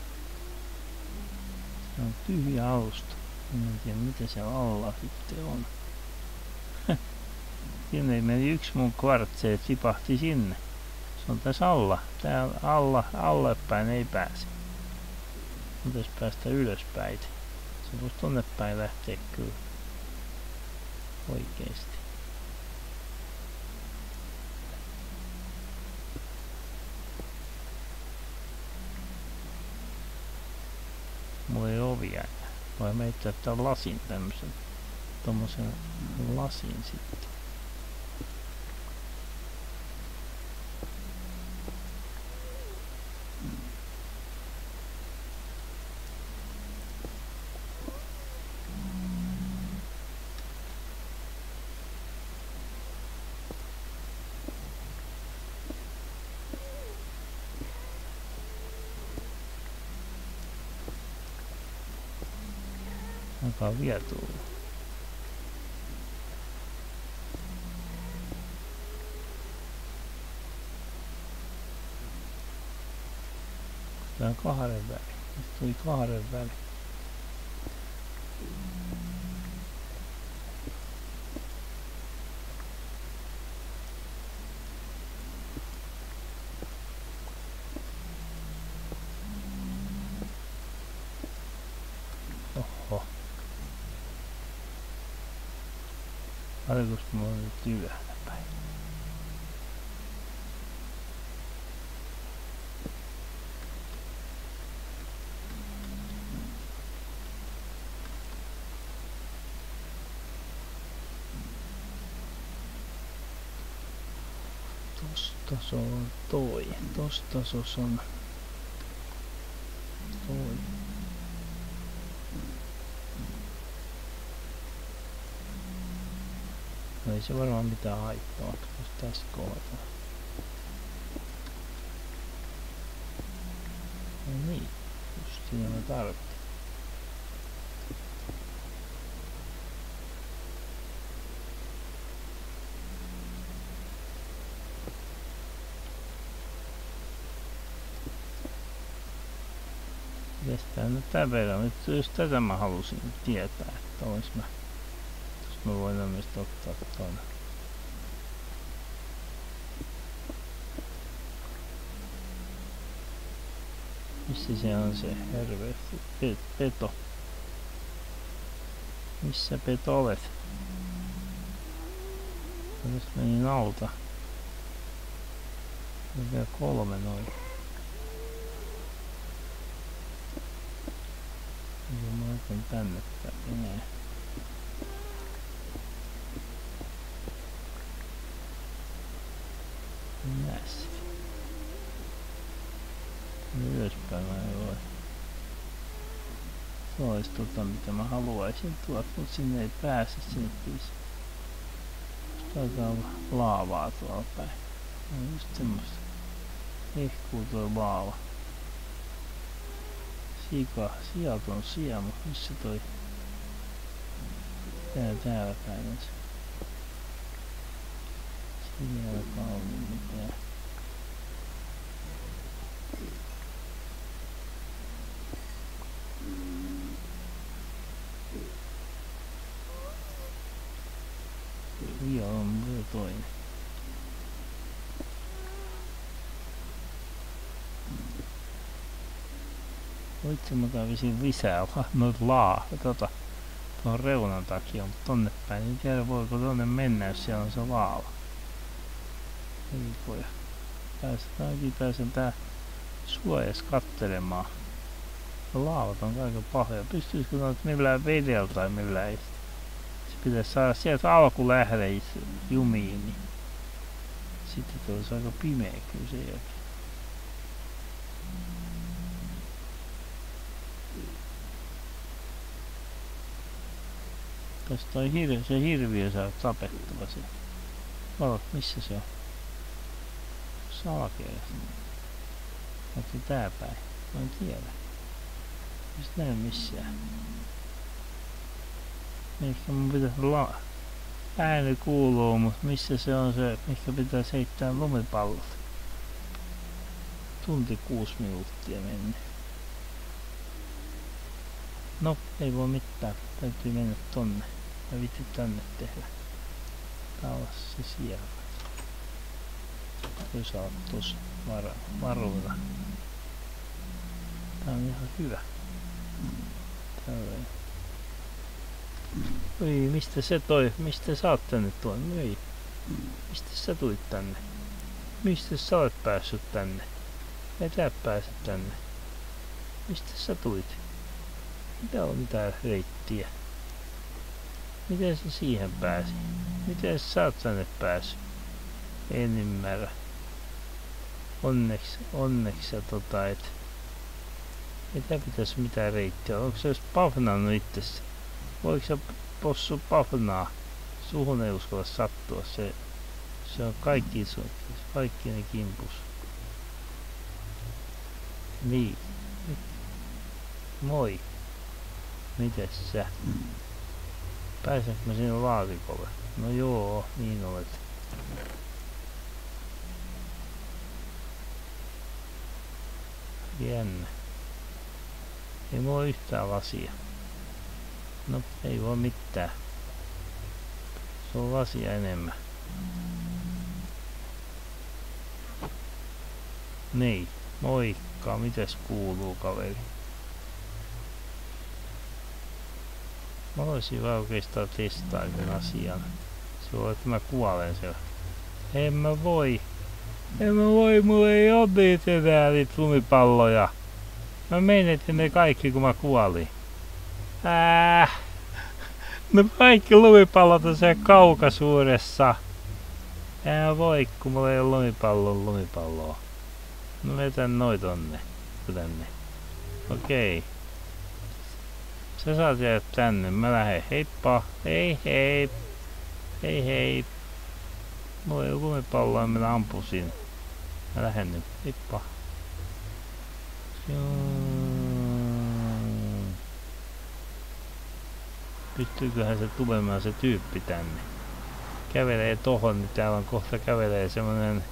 Se on tyhjä alusta. En tiedä mitä siellä alla sitten on. Sinne meni yksi mun kvartse, tipahti sinne. Se on tässä alla. Täällä alle päin ei pääse. Pitäisi päästä ylöspäin. Se voisi tonne päin lähteä kyllä. Oikeesti. Mulla ei ovia enää. Voi meittää tän lasin tämmösen. Tommosen lasin sitten. Alkaa vielä tulla. Tää on kahden väli. Nyt tuli kahden väli. Oho. Oliko mulla on nyt ylhäällä päin? Tosta se on toi. Tosta se on toi. No ei se varmaan mitään haittaa, jos tässä kohdataan. No niin, just siinä me tarvittiin. Kestää nyt tän verran. Nyt just tätä mä halusin tietää, että olis mä voin myös ottaa tuonne. Missä se on se herve? Peto. Missä Peto olet? Tästä menin alta. On vielä 3 noin. Mä laitan tänne päin näin. Näs. Ylöspäin mä en voi. Se olis mitä mä haluaisin tuot, mut sinne ei pääse sinne piisi. Taitaa olla laavaa tuolla päin. No just semmoista. Ehkuu tuo laava. Sieltä on sija, mut missä toi? Täällä päin on se. Siinä alkaa olla mitään. Joo, on vielä toinen. Voitko mä kävisin lisää noita tuon reunan takia, mutta tonne päin. En tiedä voiko tonne mennä, jos siellä on se laava. Ei voi. Pääsen tää suojas kattelemaan. Laavat on aika pahoja. Pystyisikö noita millään vedellä tai millään ei? Se pitäisi saada sieltä alkulähde jumiin, niin sitten tulisi aika pimeä kyllä sen jälkeen. Tästä on se hirviö saa tapettava se. Valot, missä se on? Salakeessa. Onko se tää päin? Mä en tiedä. Ei se näy missään. Ehkä mun pitäisi ääni kuuluu, mutta missä se on se, mikä pitäisi heittää lumipallot. Tunti 6 minuuttia mennyt. No, ei voi mitään. Täytyy mennä tonne. Mä viitin tänne tehdä. Tää on se siellä. Kyllä sä oot tossa varuilla. Tää on ihan hyvä. Tällainen. Oi, mistä sä oot tänne tuonut? Ei. Mistä sä tulit tänne? Mistä sä olet päässyt tänne? Etää pääse tänne. Mistä sä tulit? Mitä on mitään reittiä? Miten sä siihen pääsi? Miten sä oot tänne päässyt? En ymmärrä. Onneksi ei pitäisi mitään reittiä. Onko se edes pafnannut itsessä? Voiko se possu pafnaa? Suhun ei uskalla sattua. Se on kaikki ne kimpus. Niin. Moi. Mites sä? Pääsenkö mä sinne laatikolle? No joo, niin olet. Jännä. Ei mulla ole yhtään lasia. No ei voi mitään. Se on lasia enemmän. Niin, moikka, mites kuuluu kaveri? Mä voisin vaan oikeastaan testaa yhden asian. Se voi, että mä kuolen siellä. En mä voi, mulla ei oo niitä enää niitä lumipalloja. Mä menetin ne kaikki kun mä kuolin. No kaikki lumipallot on siellä kaukaisuudessa. En voi, kun mulla ei oo lumipalloa. No vetän noi tonne. Tänne. Okei. Sä saat jäädä tänne. Mä lähden. Heippa. Hei. Mulla ei oo lumipalloa, mä ampusin. Mä lähden nyt. Heippa. Pystyyköhän se tulemaan se tyyppi tänne? Kävelee tohon, niin täällä on kohta kävelee semmonen.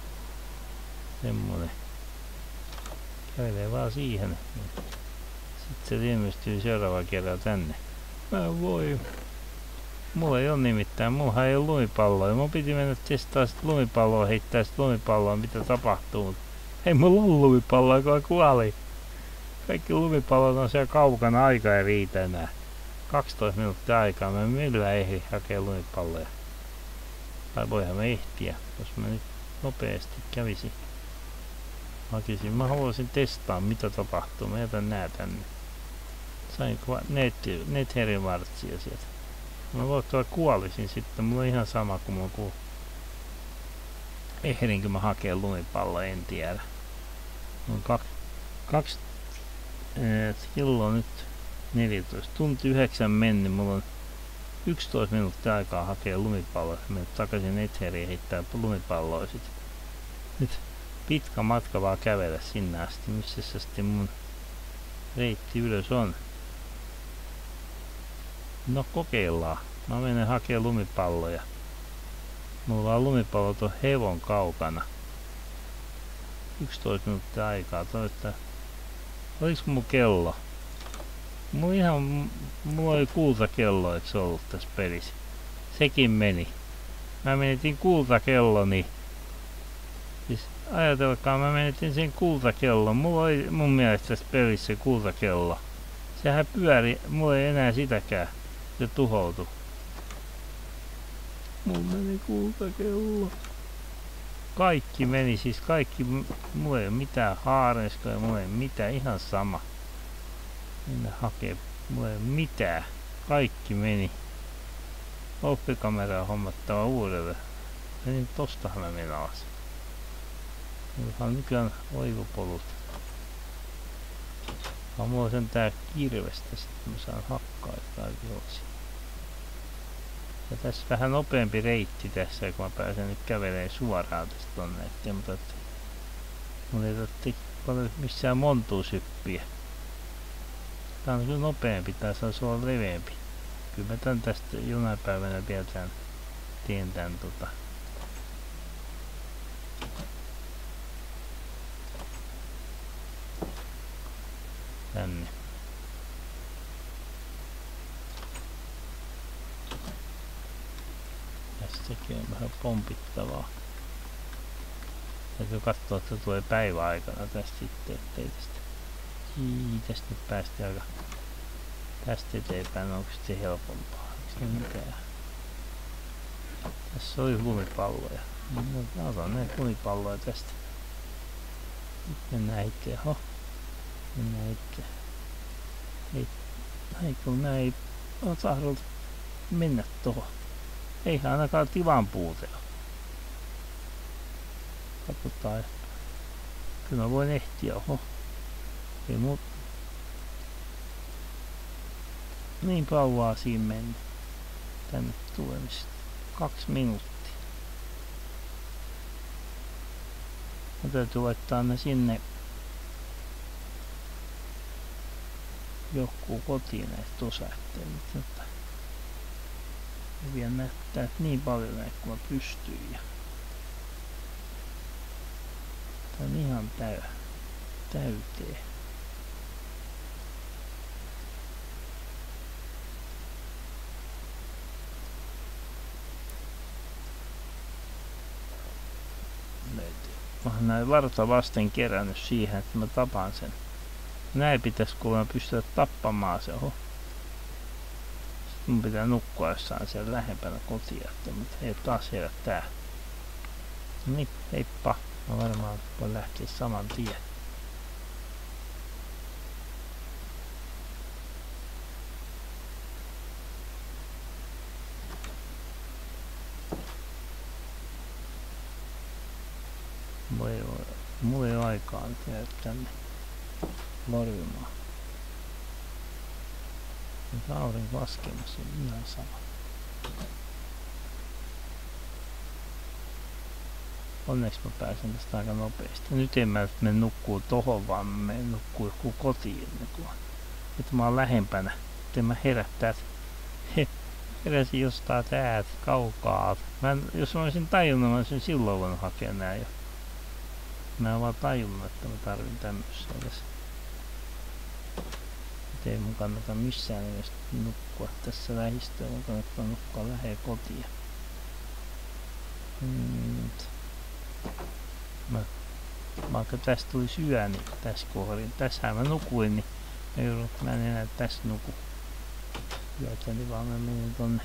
Kävelee vaan siihen. Sitten se ilmestyy seuraava kerran tänne. Mä en voi. Mulla ei oo nimittäin, mullahan ei oo lumipalloa. Mun piti mennä testaa sit lumipalloa, heittää sit lumipalloa, mitä tapahtuu. Ei mulla oo lumipalloa, kun mä kuolin. Kaikki lumipallot on siellä kaukana, aika ei riitä enää. 12 minuuttia aikaa, mä en millään ehdi hakea lumipalloja. Tai voihan mä ehtiä, jos mä nyt nopeasti kävisin. Hakisin. Mä haluaisin testaa mitä tapahtuu. Mä jätän nää tänne. Sainko Netherivartsia sieltä? Mä voittavasti kuolisin sitten. Mulla on ihan sama kuin mulla kuuluu. Ehdinkö mä hakee lumipalloa, en tiedä. On kello on nyt 14. Tunti 9 mennyt. Mulla on 11 minuuttia aikaa hakea lumipalloa. Mennä takaisin Netheriin ja heittää lumipalloa sit. Nyt pitkä matka vaan kävellä sinne asti. Missä se sitten mun reitti ylös on? No kokeillaan. Mä menen hakemaan lumipalloja. Mulla on lumipallot on hevon kaukana. 11 minuuttia aikaa. Oliks mun kello? Mulla oli kultakello, eikö se ollut tässä pelissä? Sekin meni. Mä menetin kultakelloni. Siis ajatelkaa, mä menetin sen kultakellon. Mulla oli mun mielestä tässä pelissä se kultakello. Sehän pyöri, mulla ei enää sitäkään. Se tuhoutui. Mulla meni kultakello. Kaikki meni, siis kaikki, mulla ei oo mitään haareskoja, mulla ei mitään, ihan sama. Mennä hakee, mulla ei oo mitään. Kaikki meni. Oppikamera on hommattava uudelleen. Niin tostahan mä menen alas. Mulla on nykyään oivupolut. Mulla on sen tää kirvestä, sitten mä saan hakkaa jotain vihollisia. Ja tässä vähän nopeampi reitti tässä, kun mä pääsen nyt kävelemään suoraan tästä tonne. Mulla ei tarvitse paljon missään montuushyppiä. Tää on kyllä nopeampi, tää saisi olla leveämpi. Kyllä mä tän tästä jonain päivänä vielä teen tän tänne. Tästäkin on vähän pompittavaa. Täytyy katsoa, että tulee päiväaikana tästä sitten, ettei tästä. Tästä nyt päästi aika tästä eteenpäin, onko se helpompaa? Onko se mitään? Tässä oli lumipalloja. Mä otan näitä lumipalloja tästä. Nyt mennään itse. Mennään itse. Ei kun nää ei tahdo mennä tuohon. Eihän ainakaan tilan puute ole. Katsotaan. Kyllä mä voin ehtiä. Ei mut. Niin kauaa siinä meni. Tänne tulemista. 2 minuuttia. Mä täytyy laittaa ne sinne joku kotiin näistä osaitteita. Mutta mä vielä näyttää niin paljon näitä kun mä pystyn. Ja tää on ihan täyteen. Mä oon näin varta vasten kerännyt siihen, että mä tapaan sen. Näin pitäis kuulemma pystyä tappamaan se. Sitten mun pitää nukkua jossain siellä lähempänä kotia, että ei taas herättää. No niin, heippa. Mä varmaan voin lähteä saman tien. Mulla ei ole aikaa nyt jäädä tänne morjumaan. Nyt aurinko laskemassa on ihan sama. Onneksi mä pääsen tästä aika nopeasti. Nyt en mä mene nukkuu tohon, vaan mä menen nukkuu joku kotiin ennen kuin. Nyt mä oon lähempänä. Nyt mä herättää. Heräsin jostain täältä kaukaa. Jos mä olisin tajunnut, mä olisin silloin voinut hakea nää jo. Mä en vaan tajunnut, että mä tarvin tämmössä edes. Et ei mun kannata missään nimessä nukkua tässä lähistöllä, mun kannattaa nukkua lähellä kotia. Vaikka tästä tulisi yö, niin tässä kohdin. Tässähän mä nukuin, niin mä en enää tässä nuku. Yötäni vaan mä menin tonne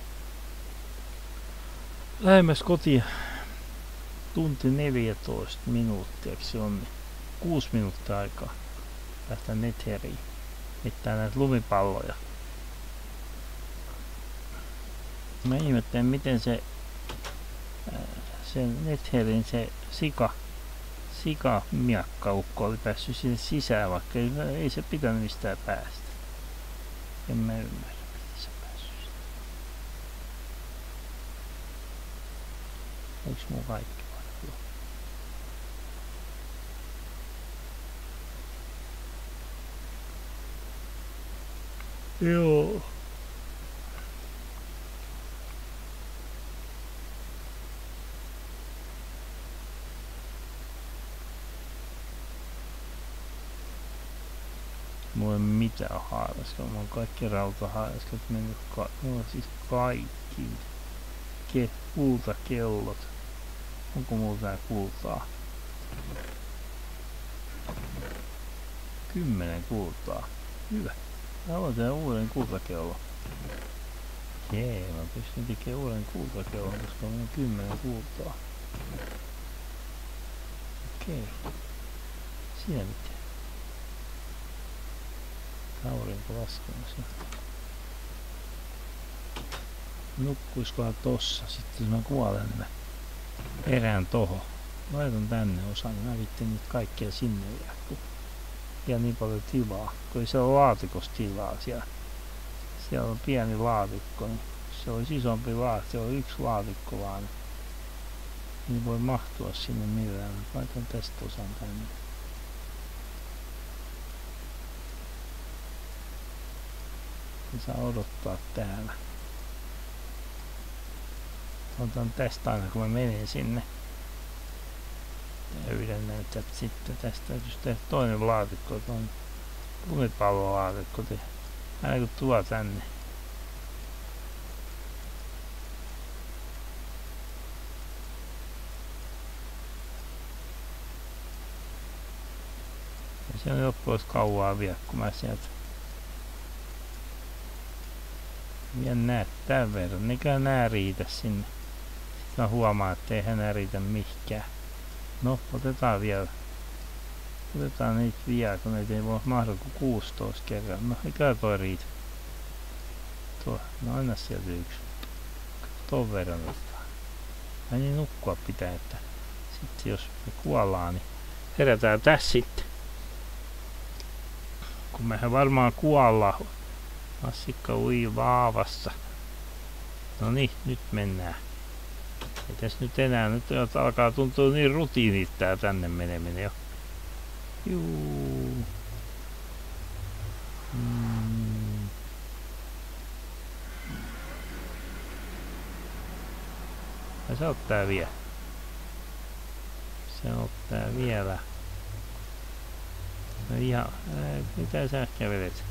lähemmäs kotia. Tunti 14 minuuttia, se on niin 6 minuuttia aikaa päästä Netheriin. Mittää näitä lumipalloja. Mä ihmettelen miten se Netherin se sikamiakkaukko oli päässyt sinne sisään, vaikka ei se pitänyt mistään päästä. En mä ymmärrä, miten se päässyt sinne. Eiks mun kaikki? Joo. Mulla ei mitään haaraskaa. Mulla on kaikki rautahaaraskat mennyt. Mulla on siis kaikki. Kultakellot. Onko mulla tää kultaa? 10 kultaa. Hyvä. Mä aloitan uuden kultakellon. Jee, mä pystyn tekemään uuden kultakellon, koska mulla on 10 kultaa. Okei. Siinä mitään. Aurinko laskemassa. Nukkuiskohan tossa, sitten jos mä kuolen, mä erään toho. Laitan tänne osan, mä vittin nyt kaikkea sinne jää. Ja niin paljon tilaa, kun ei siellä ole laatikossa tilaa siellä. Siellä on pieni laatikko, niin se olisi isompi laatikko, se on yksi laatikko vaan. Niin voi mahtua sinne millään, mutta laitan tästä osan tänne. Ja saa odottaa täällä. Otan tästä aina kun mä menen sinne. Ja yhden näyttää sitten tästä täytyisi tehdä toinen laatikko, toinen lumipallolaatikko. Aina kun tuo tänne. Se on loppujen kauaa vielä, kun mä sieltä en näe tämän verran. Eikä nää riitä sinne. Sitten mä huomaan, että eihän nää riitä mihinkään. No, otetaan vielä. Otetaan niitä vielä, kun niitä ei voi mahdolla kuin 16 kerran. No, eikä toi riitä. Tuo, no anna sieltä yksi. Ton verran otetaan. Ai niin nukkua pitää, että sitten jos me kuollaan, niin herätään tässä sitten. Kun mehän varmaan kuollaan. Massikka ui vaavassa. No niin, nyt mennään. Ei tässä nyt enää, nyt alkaa tuntua niin rutiinit tää tänne meneminen jo. Juu. Ja se ottaa vielä. Se ottaa vielä. No ihan, mitä sä kävelet?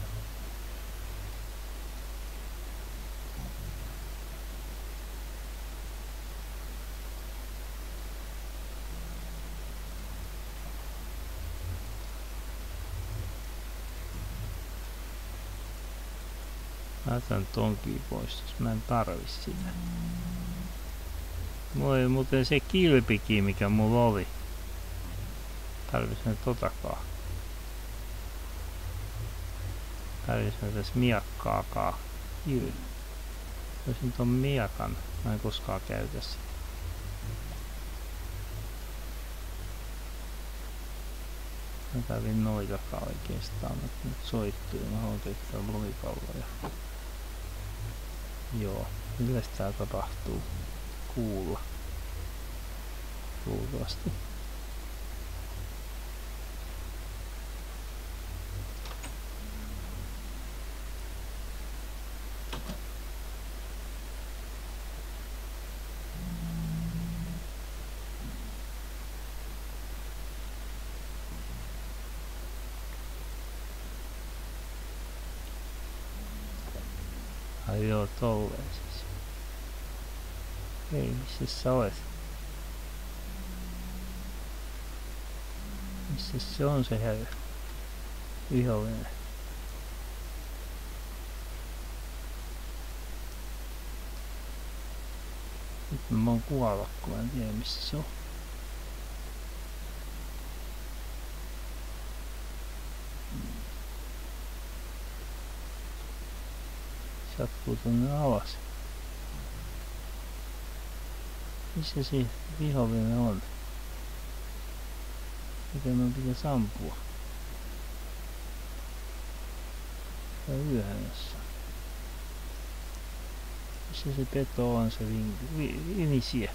Mä otan tonkin pois, jos mä en tarvi sitä. Mulla ei muuten se kilpikin, mikä mulla oli. Tarvis mä totakaan. Tarvis mä tässä miakkaakaan. Kilpi. Jos nyt on miakan, mä en koskaan käytä sitä. Mä tarvin noitakaan oikeastaan, mutta nyt soittuu. Mä haluan käyttää lumipalloja. Joo, millä tää tapahtuu? Kuulla. Luultavasti. Ai joo, tolleen siis. Hei, missä sä olet? Missä se on se herra? Vihollinen. Nyt mä voin kuolla, kun mä en tiedä missä se on. Jatkuu tonne alas. Missä se vihollinen on? Miten minun pitäisi ampua? Tää ylhäällä jossain. Missä se peto on, se inisia?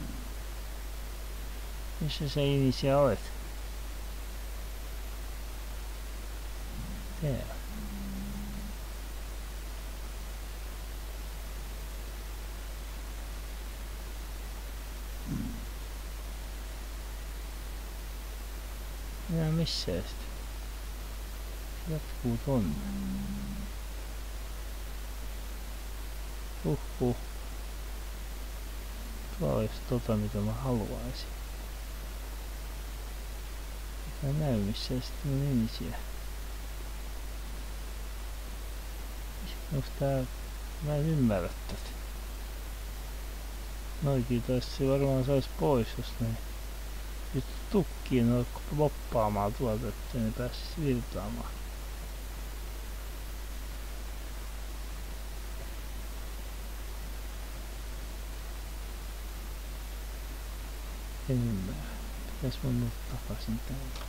Missä se inisia olet? Täällä. Enää missään sitä. Se jatkuu tonne. Tuo olisi tota mitä mä haluaisin. Ei näy missään sitten on inisiä. Onks tää... Mä en ymmärrä tätä. Noikin taisi varmaan sais pois jos ne... Nyt tukkiin on loppaamaan tuolta, ettei ne pääsisi virtaamaan. En ymmärrä. Pitäis mun mennä takaisin tänne.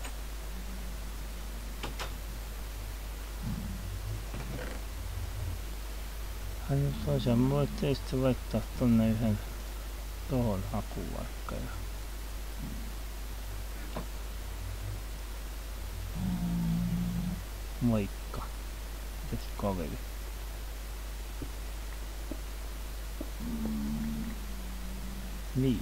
Ai nyt toisaan, mä voin teistä laittaa tonne yhden tohon hakuun vaikka. Ja moikka. Mitäs kaveri? Niin.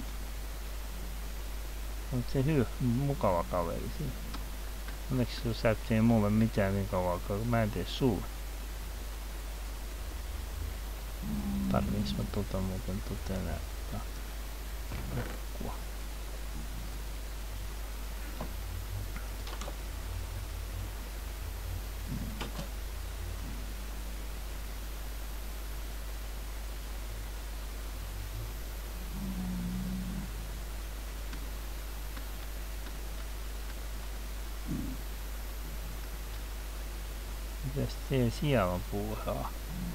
On se mukava kaveri siinä. Onneksi sä et tee mulle mitään niin kauan, kun mä en tee sulle. Tarviis mä muuten näyttää. Nukkua. Mitäs siellä on puuhaa?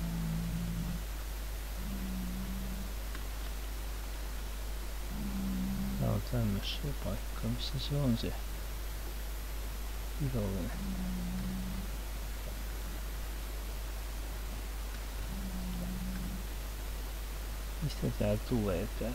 Tää on tämmösiä paikkoja. Missä se on se vihollinen? Mistä tää tulee tää?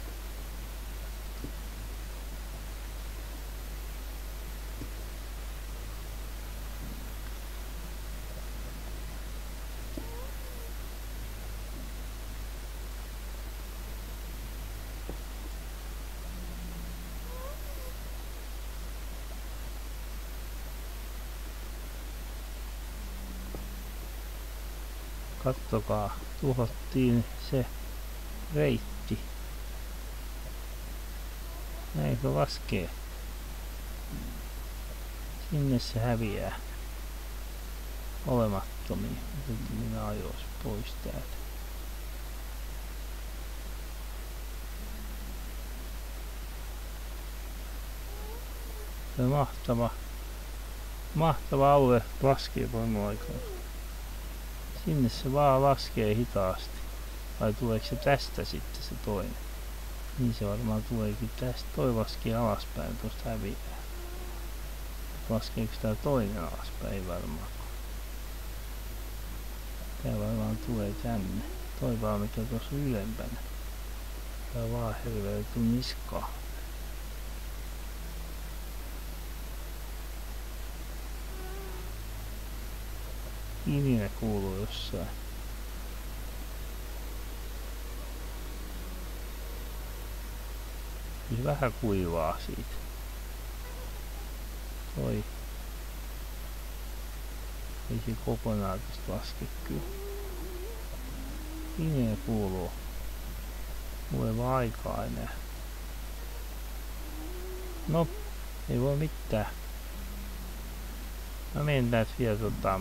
Kattokaa, tuhottiin se reitti. Näinkö laskee? Sinne se häviää. Olemattomiin. Nyt minä ajois pois täältä. Se on mahtava alue laskee poimon aikaan. Sinne se vaan laskee hitaasti. Vai tuleeko se tästä sitten se toinen? Niin se varmaan tuleekin tästä. Toi laskee alaspäin, tuosta häviää. Laskeeko tää toinen alaspäin? Ei varmaan. Tää varmaan tulee tänne. Toi vaan mikä tuossa ylempänä. Tää vaan hirveetu niskaa. Ininä kuuluu jossain. Siis vähän kuivaa siitä. Toi. Ei se kokonaan tästä laske kyllä. Ininä kuuluu. Mulla ei vaan aikaa enää. No, ei voi mitään. Mä menen täältä vielä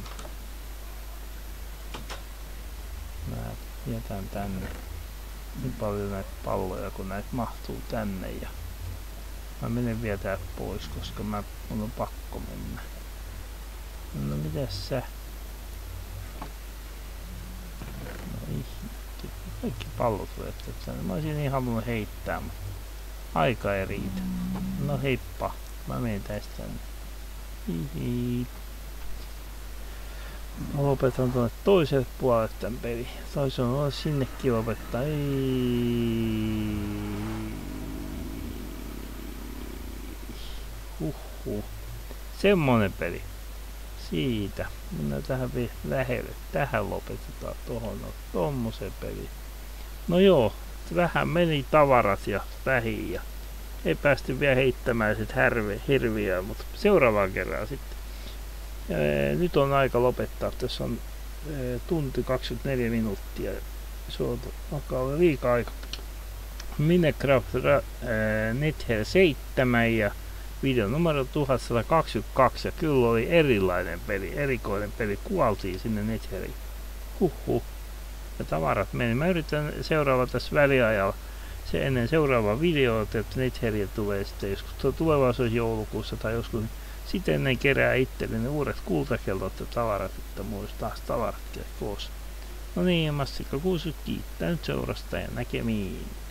mä jätän tänne niin paljon näitä palloja kun näitä mahtuu tänne ja mä menen vielä täältä pois koska mun on pakko mennä. No mitäs sä? No ihme, kaikki pallot löytyy tänne. Mä olisin niin halunnut heittää mutta aika ei riitä. No heippa, mä menen tästä tänne. Hihi. Mä lopetan tuonne toiselle puolelle tän peli. Toisen on sinnekin lopettaa. Semmonen peli. Siitä. Mennään tähän lähelle. Tähän lopetetaan. Tohon on tommosen peli. No joo. Vähän meni tavarat ja vähiin. Ja ei päästy vielä heittämään sit hirviä. Mutta seuraavaan kerran sitten. Nyt on aika lopettaa. Tässä on tunti 24 minuuttia. Se on alkaa olla liikaa aika. Minecraft Nether 7 ja video numero 1122. Ja kyllä oli erilainen peli, erikoinen peli. Kuoltiin sinne Netheriin. Ja tavarat meni. Mä yritän seuraava tässä väliajalla. Se ennen seuraavaa videota, että Netheriä tulee sitten joskus tulevaisuudessa joulukuussa tai joskus. Sitten ennen kerää itselleni uudet kultakellot ja tavarat, että mulla olisi taas tavarat koossa. No niin, Massikka 60 kiittää nyt seurasta ja näkemiin.